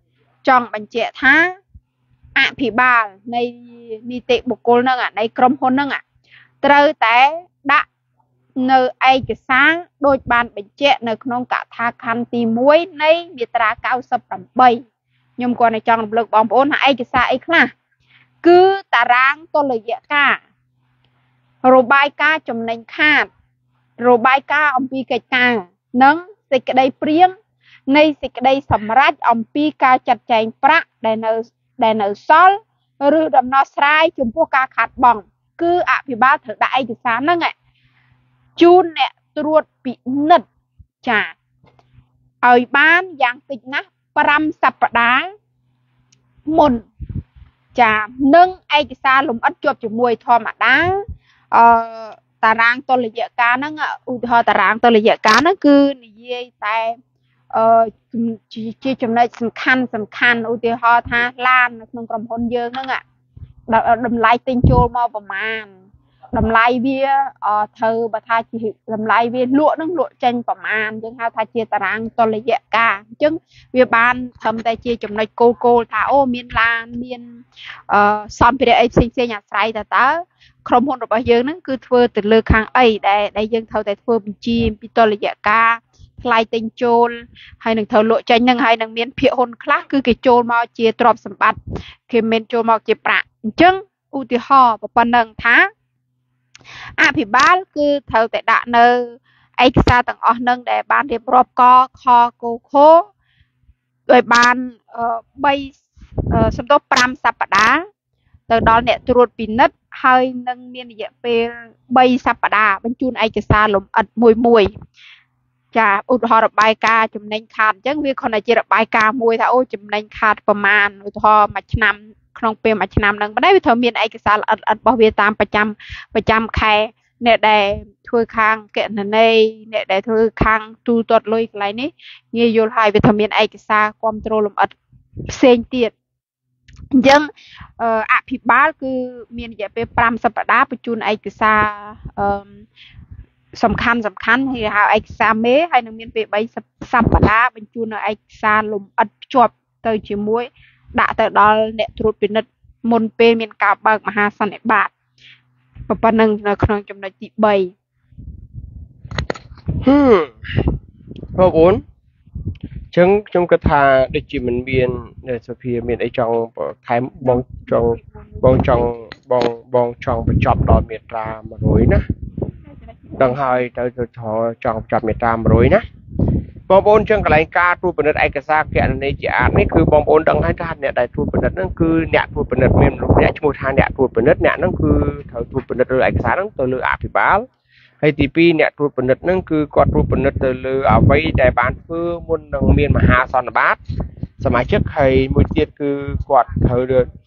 trongបញ្ជាក់ថាអភិបាលនៃនីតិបុគ្គលនឹងនៃក្រុមហ៊ុននឹងត្រូវតែដាក់នៅឯកសារដូចបានបញ្ជាក់នៅក្នុងកថាខណ្ឌទីមួយនៃមាត្រាเก้าสิบแปดខ្ញុំគាត់តែចង់រំលឹកបងប្អូនថាឯកសារអីខ្លះគឺតារាងតុល្យការរបាយការណ៍ចំណេញខាតរបាយការណ៍អំពីកិច្ចការនិងសេចក្តីព្រៀងនៃសេចក្តីសម្រេចអំពីការចាត់ចែងប្រាក់ដែលនៅដែលនៅសល់ឬដំណោះស្រាយចំពោះការខាតបង់គឺអភិបាលត្រូវដាក់ឯកសារហ្នឹងជូនអ្នកត្រួតពិនិត្យចាឲ្យបានយ៉ាងតិចណាស់ប្រាំសប្តាហ៍មុនចានឹងឯកសារលម្អិតជាប់ជាមួយធម្មតាអឺតារាងតុល្យការហ្នឹងឧទាហរណ៍តារាងតុល្យការហ្នឹងគឺនិយាយតែអឺជាចំណុចសំខាន់សំខាន់ឧទាហរណ៍ថាឡាននៅក្នុងក្រុមហ៊ុនយើងហ្នឹងតម្លៃទិញចូលមកប្រមាណតម្លៃវាត្រូវបើថាជាតម្លៃវាលក់នឹងលក់ចេញប្រមាណយើងហៅថាជាតារាងតុល្យការអញ្ចឹងវាបានត្រឹមតែជាចំណុចគោលគោលថាអូមានឡានមានអឺសម្ភារៈអីផ្សេងផ្សេងអាស្រ័យតើតើក្រុមហ៊ុនរបស់យើងហ្នឹងគឺធ្វើទៅលើខាងអីដែលដែលយើងត្រូវតែធ្វើបញ្ជីពីតុល្យការថ្លៃទិញចូលហើយនឹងត្រូវលក់ចេញហ្នឹងហើយនឹងមានភាគហ៊ុនខ្លះគឺគេចូលមកជាទ្រព្យសម្បត្តិគេមិនចូលមកជាប្រាក់អញ្ចឹងឧទាហរណ៍ប៉ុណ្ណឹងថាអភិបាលគឺត្រូវតែដាក់នៅឯកសារទាំងអស់ហ្នឹងដែលបានរៀបរាប់កខកខដោយបាន3សំដៅប្រាំសប្តាហ៍ទៅដល់អ្នកត្រួតពិនិត្យហើយនឹងមានរយៈពេល3សប្តាហ៍បញ្ជូនឯកសារលម្អិតមួយមួយចាឧទាហរណ៍របាយការណ៍ចំណេញខាតអញ្ចឹងវាគ្រាន់តែជារបាយការណ៍មួយថាអូចំណេញខាតប្រមាណឧទាហរណ៍មួយឆ្នាំក្នុងពេលមួយឆ្នាំហ្នឹងប៉ុន្តែវាត្រូវមានឯកសារល្អិតល្អិតរបស់វាតាមប្រចាំប្រចាំខែអ្នកដែលធ្វើខាងគណនេយ្យអ្នកដែលធ្វើខាងទូទាត់លុយកន្លែងនេះងាយយល់ហើយវាត្រូវមានឯកសារគ្រប់គ្រងលម្អិតផ្សេងទៀតអញ្ចឹងអភិបាលគឺមានរយៈពេលប្រាំសប្តាហ៍បញ្ជូនឯកសារអឺសំខាន់សំខាន់គេហៅឯកសារមេហើយនឹងមានពេល3សប្តាហ៍បញ្ជូននៅឯកសារលម្អិតភ្ជាប់ទៅជាមួយដាក់ទៅដល់អ្នកត្រួតពិនិត្យមុនពេលមានការបើកមហាសន្និបាតប៉ុណ្ណឹងនៅក្នុងចំណុចទី3ហឹមបងប្អូនអញ្ចឹងខ្ញុំគិតថាដូចជាមិនមានសុភាមានអីចង់ថែមបងចង់បងចង់បងបងចង់បញ្ចប់ដល់មាត្រា100ណាដឹងហើយទៅទៅចង់បញ្ចប់មាត្រា100ណាបងប្អូនចឹងកន្លែងការត្រួតពិនិត្យឯកសារគណនេយ្យជាអាតនេះគឺបងប្អូនដឹងហើយថាអ្នកដែលត្រួតពិនិត្យហ្នឹងគឺអ្នកត្រួតពិនិត្យមានមនុស្សអ្នកឈ្មោះថាអ្នកត្រួតពិនិត្យអ្នកហ្នឹងគឺត្រូវត្រួតពិនិត្យលើឯកសារហ្នឹងទៅលើអភិបាលហើយទីពីរអ្នកត្រួតពិនិត្យហ្នឹងគឺគាត់ត្រួតពិនិត្យទៅលើអ្វីដែលបានធ្វើមុននឹងមានមហាសន្និបាតសមាជិកហើយមួយទៀតគឺគាត់ត្រូវ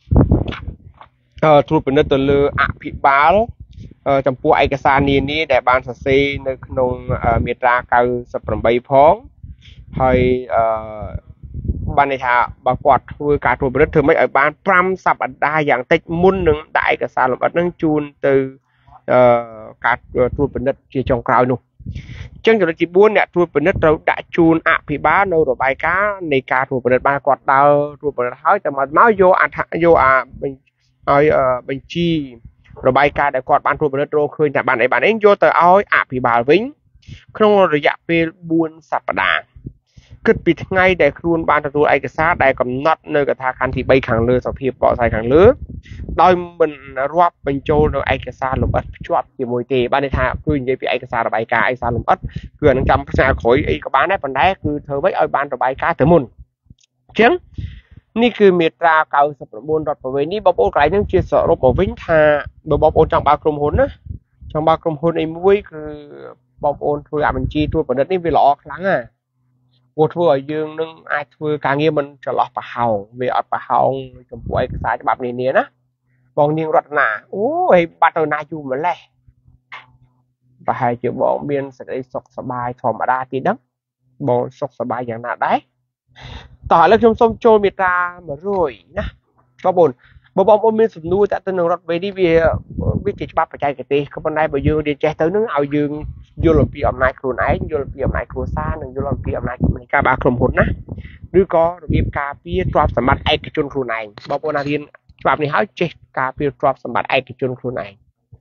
ត្រួតពិនិត្យទៅលើអភិបាលចំពោះឯកសារនានាដែលបានសរសេរនៅក្នុងមាត្រាเก้าสิบแปดផងហើយអឺបានន័យថាបើគាត់ធ្វើការត្រួតពិនិត្យធ្វើម៉េចឲ្យបានប្រាំសប្តាហ៍យ៉ាងតិចមុននឹងដាក់ឯកសារលម្អិតនឹងជូនទៅអឺការត្រួតពិនិត្យជាចុងក្រោយនោះអញ្ចឹងចំណុចទី4អ្នកត្រួតពិនិត្យត្រូវដាក់ជូនអភិបាលនៅរបាយការណ៍នៃការត្រួតពិនិត្យបានគាត់ដើរត្រួតពិនិត្យហើយតែមកមកយកអត្ថយកអាឲ្យបញ្ជីរបាយការណ៍ដែលគាត់បានត្រួតពិនិត្យរកឃើញថាបានអីបានអីយកទៅឲ្យអភិបាលវិញក្នុងរយៈពេល4សប្តាហ៍គិតពីថ្ងៃដែលខ្លួនបានទទួលឯកសារដែលកំណត់នៅកថាខណ្ឌទី3ខាងលើសភាបកស្រាយខាងលើដោយមិនរាប់បញ្ចូលនៅឯកសារលម្អិតភ្ជាប់ជាមួយទេបានន័យថាគឺនិយាយពីឯកសាររបាយការណ៍ឯកសារលម្អិតគឺអានឹងចាំផ្សាយក្រោយអីក៏បានដែរប៉ុន្តែគឺធ្វើម៉េចឲ្យបានរបាយការណ៍ទៅមុនអញ្ចឹងនេះគឺមាត្រាเก้าสิบแปดរដ្ឋប្រវេណនេះបងប្អូនកន្លែងហ្នឹងជាសរុបមកវិញថាបើបងប្អូនចង់បើកក្រុមហ៊ុនណាចង់បើកក្រុមហ៊ុនអីមួយគឺបងប្អូនធ្វើអាបញ្ជីត្រួតពិនិត្យនេះវាល្អខ្លាំងណាស់ព្រោះធ្វើឲ្យយើងនឹងអាចធ្វើការងារមិនចន្លោះប្រហោងវាអត់ប្រហោងចំពោះឯកសារច្បាប់នានាណាបងនាងរតនាអូយបាត់ទៅណាយូរម្លេះប្រហែលជាបងមានសេចក្តីសុខសប្បាយធម្មតាទីហ្នឹងបងសុខសប្បាយយ៉ាងណាដែរតោះឥឡូវខ្ញុំសូមចូលមាត្រា100ណាបងប្អូនបើបងប្អូនមានសំណួរតាក់ទិននឹងរដ្ឋវេនេះវាវាជាច្បាប់បច្ចេកទេសក៏ប៉ុន្តែបើយើងរៀនចេះទៅនឹងឲ្យយើងយល់អំពីអំណាចខ្លួនឯងយល់អំពីអំណាចគ្រួសារនិងយល់អំពីអំណាចនៃការបើកក្រុមហ៊ុនណាឬក៏របៀបការពារទ្រព្យសម្បត្តិឯកជនខ្លួនឯងបងប្អូនណារៀនច្បាប់នេះហើយចេះការពារទ្រព្យសម្បត្តិឯកជនខ្លួនឯង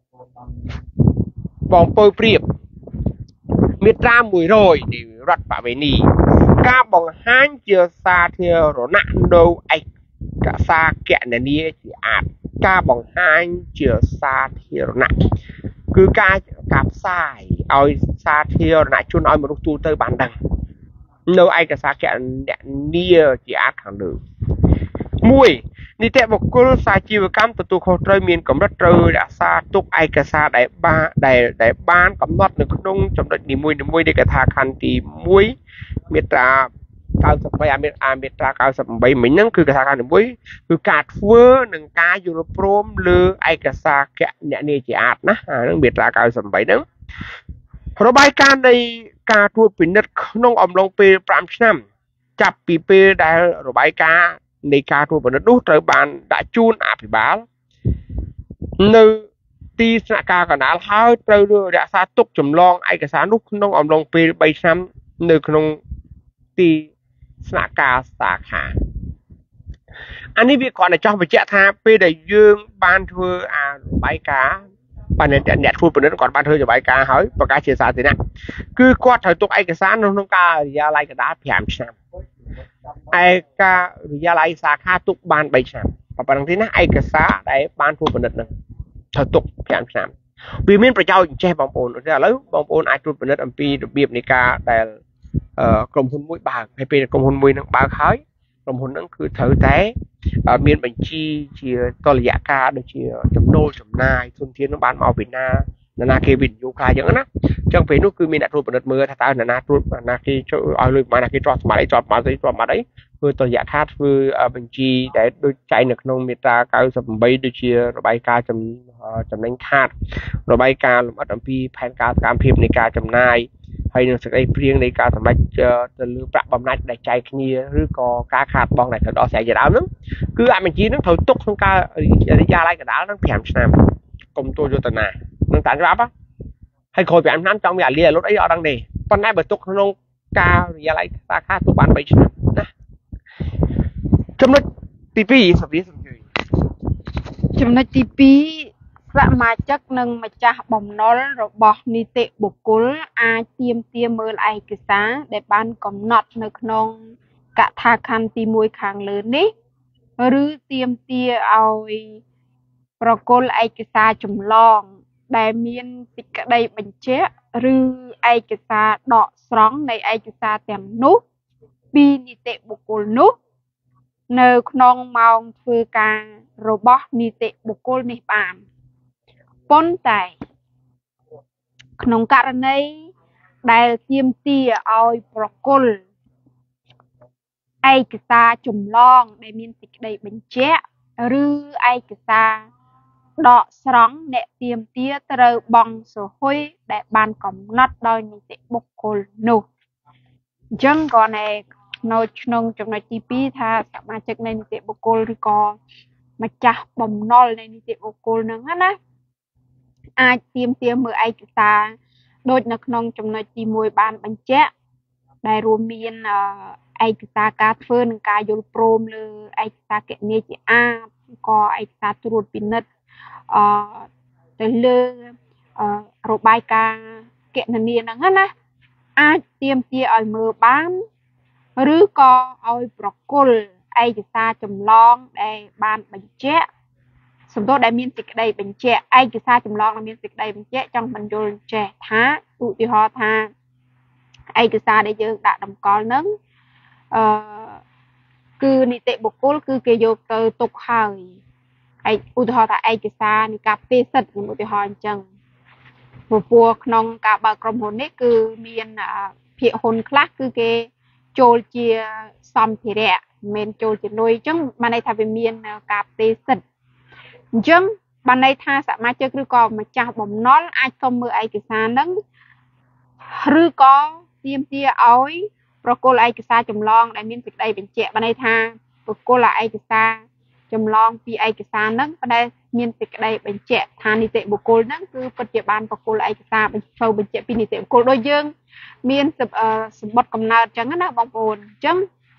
បងពើប្រៀបមាត្រាមួយរយនៃរដ្ឋបវេនីការបង្ហាញជាសាធារណៈនៅឯកសារគណនាជាអាចការបង្ហាញជាសាធារណៈគឺការការផ្សាយឲ្យសាធារណជនឲ្យមនុស្សទូទៅបានដឹងនៅឯកសារគណនាជាអាចខាងលើមួយនីតិបុគ្គលសាជីវកម្មទទួលខុសត្រូវមានកម្រិតត្រូវរក្សាទុកឯកសារដែលបានដែលដែលបានកំណត់នៅក្នុងចំណុចនីមួយៗនៃកថាខណ្ឌទីមួយមាត្រាកៅសិបបីអាមេអាមេត្រាកៅសិបបីមិញហ្នឹងគឺកថាខណ្ឌទីមួយគឺការធ្វើនិងការយល់ព្រមលើឯកសារគណនាជាអាចណាអាហ្នឹងមាត្រាកៅសិបបីហ្នឹងរបាយការណ៍នៃការត្រួតពិនិត្យក្នុងអំឡុងពេលប្រាំឆ្នាំចាប់ពីពេលដែលរបាយការណ៍នៃការត្រួតពិនិត្យនោះត្រូវបានដាក់ជូនអភិបាលនៅទីស្នាក់ការកណ្ដាលហើយត្រូវរក្សាទុកចម្លងឯកសារនោះក្នុងអំឡុងពេលបីឆ្នាំនៅក្នុងទីស្នាក់ការសាខាអានេះវាគ្រាន់តែចង់បញ្ជាក់ថាពេលដែលយើងបានធ្វើអារបាយការណ៍បានអ្នកធ្វើពិនិត្យគាត់បានធ្វើរបាយការណ៍ហើយប្រកាសជាសាធារណៈគឺគាត់ត្រូវទុកឯកសារនៅក្នុងការិយាល័យកណ្ដាលប្រាំឆ្នាំឯការិយាល័យសាខាទុកបានបីឆ្នាំប៉ុណ្ណឹងទេណាឯកសារដែលបានធ្វើពិនិត្យនឹងត្រូវទុកប្រាំឆ្នាំវាមានប្រយោជន៍ចេះបងប្អូនឥឡូវបងប្អូនអាចត្រួតពិនិត្យអំពីរបៀបនៃការដែលក្រុមហ៊ុនមួយបើកហើយពេលក្រុមហ៊ុនមួយនឹងបើកហើយក្រុមហ៊ុនហ្នឹងគឺត្រូវតែមានបញ្ជីជាតុល្យការដូចជាចំណូលចំណាយធនធាននឹងបានមកពីណាណាណាគេវិនិយោគខ្លះអញ្ចឹងណាអញ្ចឹងពេលនោះគឺមានអ្នកត្រួតពិនិត្យមើលថាតើណាណាត្រួតណាគេជួយឲ្យលុយប៉ុន្មានណាគេទ្រព្យសម្បត្តិអីទ្រព្យសម្បត្តិអីទ្រព្យសម្បត្តិអីធ្វើតុល្យការធ្វើបញ្ជីដែលដូចចែងនៅក្នុងមាត្រាកៅសិបបីដូចជារបាយការណ៍ចំណេញខាតរបាយការណ៍លម្អិតអំពីផែនការសកម្មភាពនៃការចំណាយហើយនឹងសេចក្តីព្រៀងនៃការសម្រេចទៅលើប្រាក់បំណាច់ដែលចែកគ្នាឬក៏ការខាតបង់ដែលត្រូវដោះស្រាយជាដើមហ្នឹងគឺអាបញ្ជីហ្នឹងត្រូវទុកក្នុងការរិយាល័យកណ្ដាលហ្នឹងប្រាំឆ្នាំកុំទួលយុទ្ធនានឹងតាមច្បាប់ហើយក្រោយប្រាំឆ្នាំចង់វាអាលីអាលុតអីអត់ដឹងទេប៉ុន្តែបើទុកក្នុងការរិយាល័យសាខាទុកបានបីឆ្នាំណាចំណុចទីពីរសុភាសំជើញចំណុចទីពីរសមាជិកនិងម្ចាស់បំណុលរបស់នីតិបុគ្គលអាចទាមទារមើលឯកសារដែលបានកំណត់នៅក្នុងកថាខណ្ឌទីមួយខាងលើនេះឬទាមទារឲ្យប្រគល់ឯកសារចម្លងដែលមានសេចក្តីបញ្ជាក់ឬឯកសារដកស្រង់នៃឯកសារទាំងនោះពីនីតិបុគ្គលនោះនៅក្នុងម៉ោងធ្វើការរបស់នីតិបុគ្គលនេះបានប៉ុន្តែក្នុងករណីដែលទាមទារឲ្យប្រគល់ឯកសារចម្លងដែលមានសេចក្តីបញ្ជាក់ឬឯកសារដកស្រង់អ្នកទាមទារត្រូវបង់សុហុយដែលបានកំណត់ដោយនីតិបុគ្គលនោះអញ្ចឹងក៏នៅក្នុងចំណុចទីពីរថាសមាជិកនៃនីតិបុគ្គលឬក៏ម្ចាស់បំណុលនៃនីតិបុគ្គលហ្នឹងណាអាចទាមទារមើលឯកសារដូចនៅក្នុងចំណុចទីមួយបានបញ្ជាក់ដែលរួមមានឯកសារការធ្វើនិងការយល់ព្រមលើឯកសារគណនាជាអាចក៏ឯកសារត្រួតពិនិត្យអឺទៅលើរបាយការណ៍គណនាហ្នឹងណាអាចទាមទារឲ្យមើលបានឬក៏ឲ្យប្រគល់ឯកសារចម្លងដែលបានបញ្ជាក់សំដៅដែលមានសេចក្តីបញ្ជាក់ឯកសារចម្លងដែលមានសេចក្តីបញ្ជាក់ចង់បញ្យល់ចេះថាឧទាហរណ៍ថាឯកសារដែលយើងដាក់តម្កល់ហ្នឹងអឺគឺនីតិបុគ្គលគឺគេយកទៅទុកហើយឯឧទាហរណ៍ថាឯកសារនៃការផ្ទេរសិទ្ធិឧទាហរណ៍អញ្ចឹងព្រោះព្រោះក្នុងការបើកក្រុមហ៊ុននេះគឺមានភាគហ៊ុនខ្លះគឺគេចូលជាសម្ភារៈមិនមែនចូលជាលុយអញ្ចឹងបានន័យថាវាមានការផ្ទេរសិទ្ធិអញ្ចឹងបានន័យថាសមាជិកឬក៏ម្ចាស់បំណុលអាចសុំមើលឯកសារហ្នឹងឬក៏ទាមទារឲ្យប្រគល់ឯកសារចម្លងដែលមានសេចក្តីបញ្ជាក់បានន័យថាប្រគល់ឯកសារចម្លងពីឯកសារហ្នឹងប៉ុន្តែមានសេចក្តីបញ្ជាក់ថានីតិបុគ្គលហ្នឹងគឺពិតជាបានប្រគល់ឯកសារបញ្ចូលបញ្ជាក់ពីនីតិបុគ្គលដូចយើងមានសម្បត្តិកំណើតអញ្ចឹងណាបងប្អូនអញ្ចឹង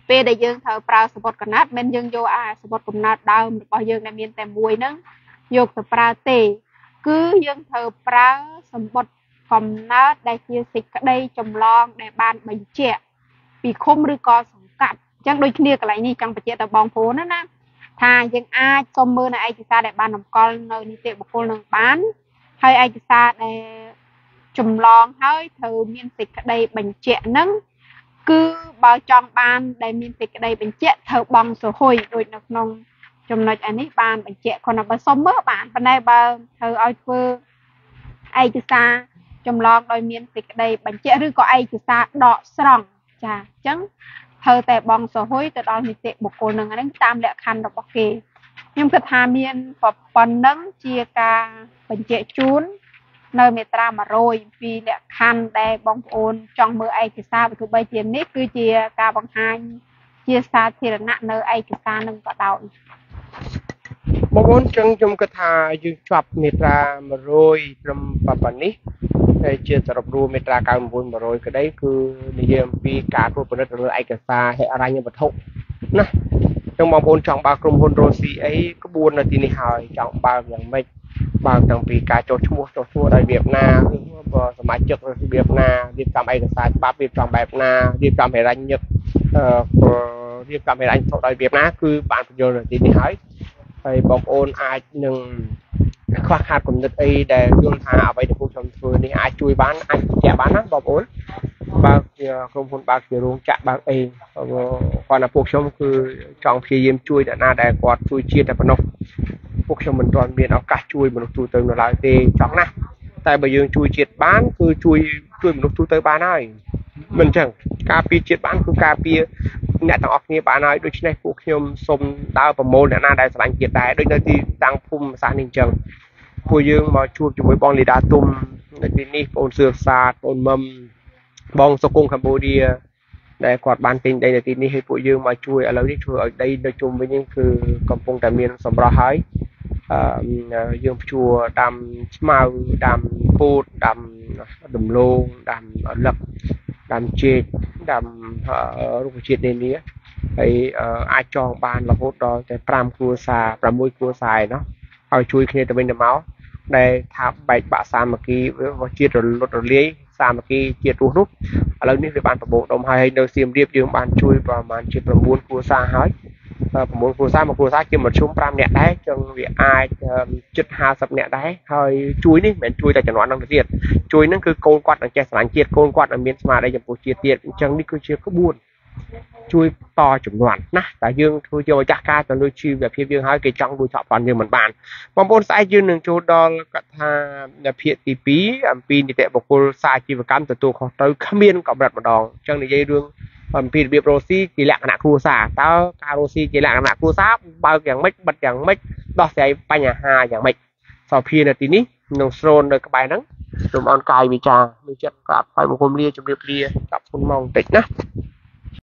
ពេលដែលយើងត្រូវប្រើសបុតកំណាត់មិនយើងយកអាសបុតកំណាត់ដើមរបស់យើងដែលមានតែមួយហ្នឹងយកទៅប្រើទេគឺយើងត្រូវប្រើសបុតកំណើតដែលជាសេចក្តីចម្លងដែលបានបញ្ជាក់ពីឃុំឬក៏សង្កាត់អញ្ចឹងដូចគ្នាកន្លែងនេះចង់បញ្ជាក់ដល់បងប្អូនណាណាថាយើងអាចសុំមើលនៅឯកសារដែលបានតម្កល់នៅនីតិបុគ្គលនឹងបានហើយឯកសារដែលចម្លងហើយត្រូវមានសេចក្តីបញ្ជាក់ហ្នឹងគឺបើចង់បានដែលមានសេចក្តីបញ្ជាក់ត្រូវបង់សហួយដូចនៅក្នុងចំណុចអានេះបានបញ្ជាក់គ្រាន់តែបើសុំមើលបានប៉ុន្តែបើត្រូវឲ្យធ្វើឯកសារចម្លងដោយមានសេចក្តីបញ្ជាក់ឬក៏ឯកសារដកស្រង់ចាអញ្ចឹងត្រូវតែបង់សហួយទៅដល់នីតិបុគ្គលនឹងហ្នឹងតាមលក្ខខណ្ឌរបស់គេខ្ញុំគិតថាមានប៉ុណ្ណឹងជាការបញ្ជាក់ជូននៅមាត្រាmột trămពីលក្ខខណ្ឌដែលបងប្អូនចង់មើលឯកសារបើទោះបីជានេះគឺជាការបង្ហាញជាសាធារណៈនៅឯកសារនឹងក៏ដោយបងប្អូនចឹងខ្ញុំគិតថាយើងជាប់មាត្រាmột trămត្រឹមប៉ុណ្នេះហើយជាសរុបរួមមាត្រា九mươi chín một trămក្តីគឺនិយាយអំពីការត្រួតពិនិត្យលើឯកសារហិរញ្ញវត្ថុណាចឹងបងប្អូនចង់បើកក្រុមហ៊ុនរ៉ូស៊ីអីក្បួននៅទីនេះហើយចង់បើកយ៉ាងម៉េចបើកតាំងពីការចុះឈ្មោះចុះឈ្មោះដោយរបៀបណាឬសមាជិករបៀបណារៀបចំឯកសារច្បាប់រៀបចំបែបណារៀបចំហិរញ្ញអឺរៀបចំហិរញ្ញវត្ថុដោយរបៀបណាគឺបានបញ្យល់នៅទីនេះហើយហើយបងប្អូនអាចនឹងខ្វះខាតគំនិតអីដែលយល់ថាអ្វីដែលពួកខ្ញុំធ្វើនេះអាចជួយបានអាចបញ្ជាក់បានណាបងប្អូនបើជាក្រុមហ៊ុនបើជារោងចក្របើអីគាត់ថាពួកខ្ញុំគឺចង់ព្យាយាមជួយអ្នកណាដែលគាត់ជួយជាតិតែប៉ុណ្ណោះពួកខ្ញុំមិនទាន់មានឱកាសជួយមនុស្សទូទៅនៅឡើយទេចង់ណាស់តែបើយើងជួយជាតិបានគឺជួយជួយមនុស្សទូទៅបានហើយមិនអញ្ចឹងការពារជាតិបានគឺការពារអ្នកទាំងអស់គ្នាបានហើយដូច្នេះពួកខ្ញុំសូមដើរប្រមូលអ្នកណាដែលស្រឡាញ់ជាតិដែរដូចនៅទីតាំងភូមិសាស្ត្រនេះអញ្ចឹងពួកយើងមកជួបជាមួយបងលីដាទុំនៅទីនេះបងសឿសាទបងមុំបងសុគង្គកម្ពុជាដែលគាត់បានទិញដីនៅទីនេះឲ្យពួកយើងមកជួយឥឡូវនេះធ្វើឲ្យដីនៅជុំវិញនេះគឺកំពុងតែមានសម្រស់ហើយអឺយើងភ្ជួរដាំស្មៅដាំពោតដាំដំឡូងដាំលឹកដាំចេកដាំរុក្ខជាតិនានាហើយអាចចងបានរហូតដល់តែ5គ្រួសារ6គ្រួសារឯណោះឲ្យជួយគ្នាទៅវិញទៅមកដែលថាបែកបាក់សាមគ្គីជាតិរលត់រលាយសាមគ្គីជាតិរស់នោះឥឡូវនេះវាបានប្រមូលដុំហើយនៅសៀមរាបយើងបានជួយប្រហែលជា9គ្រួសារហើយ9គ្រួសារមួយគ្រួសារជាមធ្យម5នាក់ដែរចឹងវាអាចជិត50នាក់ដែរហើយជួយនេះមិនមែនជួយតែចំនួនហ្នឹងទៀតជួយហ្នឹងគឺកូនគាត់នឹងចេះស្រឡាញ់ជាតិកូនគាត់នឹងមានស្មារតីចំពោះជាតិទៀតអញ្ចឹងនេះគឺជាក្បួនជួយតចំនួនណាតែយើងធ្វើជាម្ចាស់ការទៅលើជីវភាពយើងហើយគេចង់លួចឆក់ប្លន់យើងមិនបានបងប្អូនស្អែកយើងនឹងចូលដល់កថាភាគទី2អំពីនីតិបុគ្គលសាជីវកម្មទទួលខុសត្រូវគ្មានកម្រិតម្ដងអញ្ចឹងនិយាយរឿងអំពីរបៀបរ៉ូស៊ីជាលក្ខណៈគ្រួសារតើការរ៉ូស៊ីជាលក្ខណៈគ្រួសារបើកយ៉ាងម៉េចបិទយ៉ាងម៉េចដោះស្រាយបញ្ហាយ៉ាងម៉េចសភានៅទីនេះនឹងស្រូននៅក្បែរហ្នឹងសូមអរកាយវិចារមានចិត្តក្រាបថ្វាយបង្គំលាជម្រាបលាចាប់គុណមកបន្តិចណា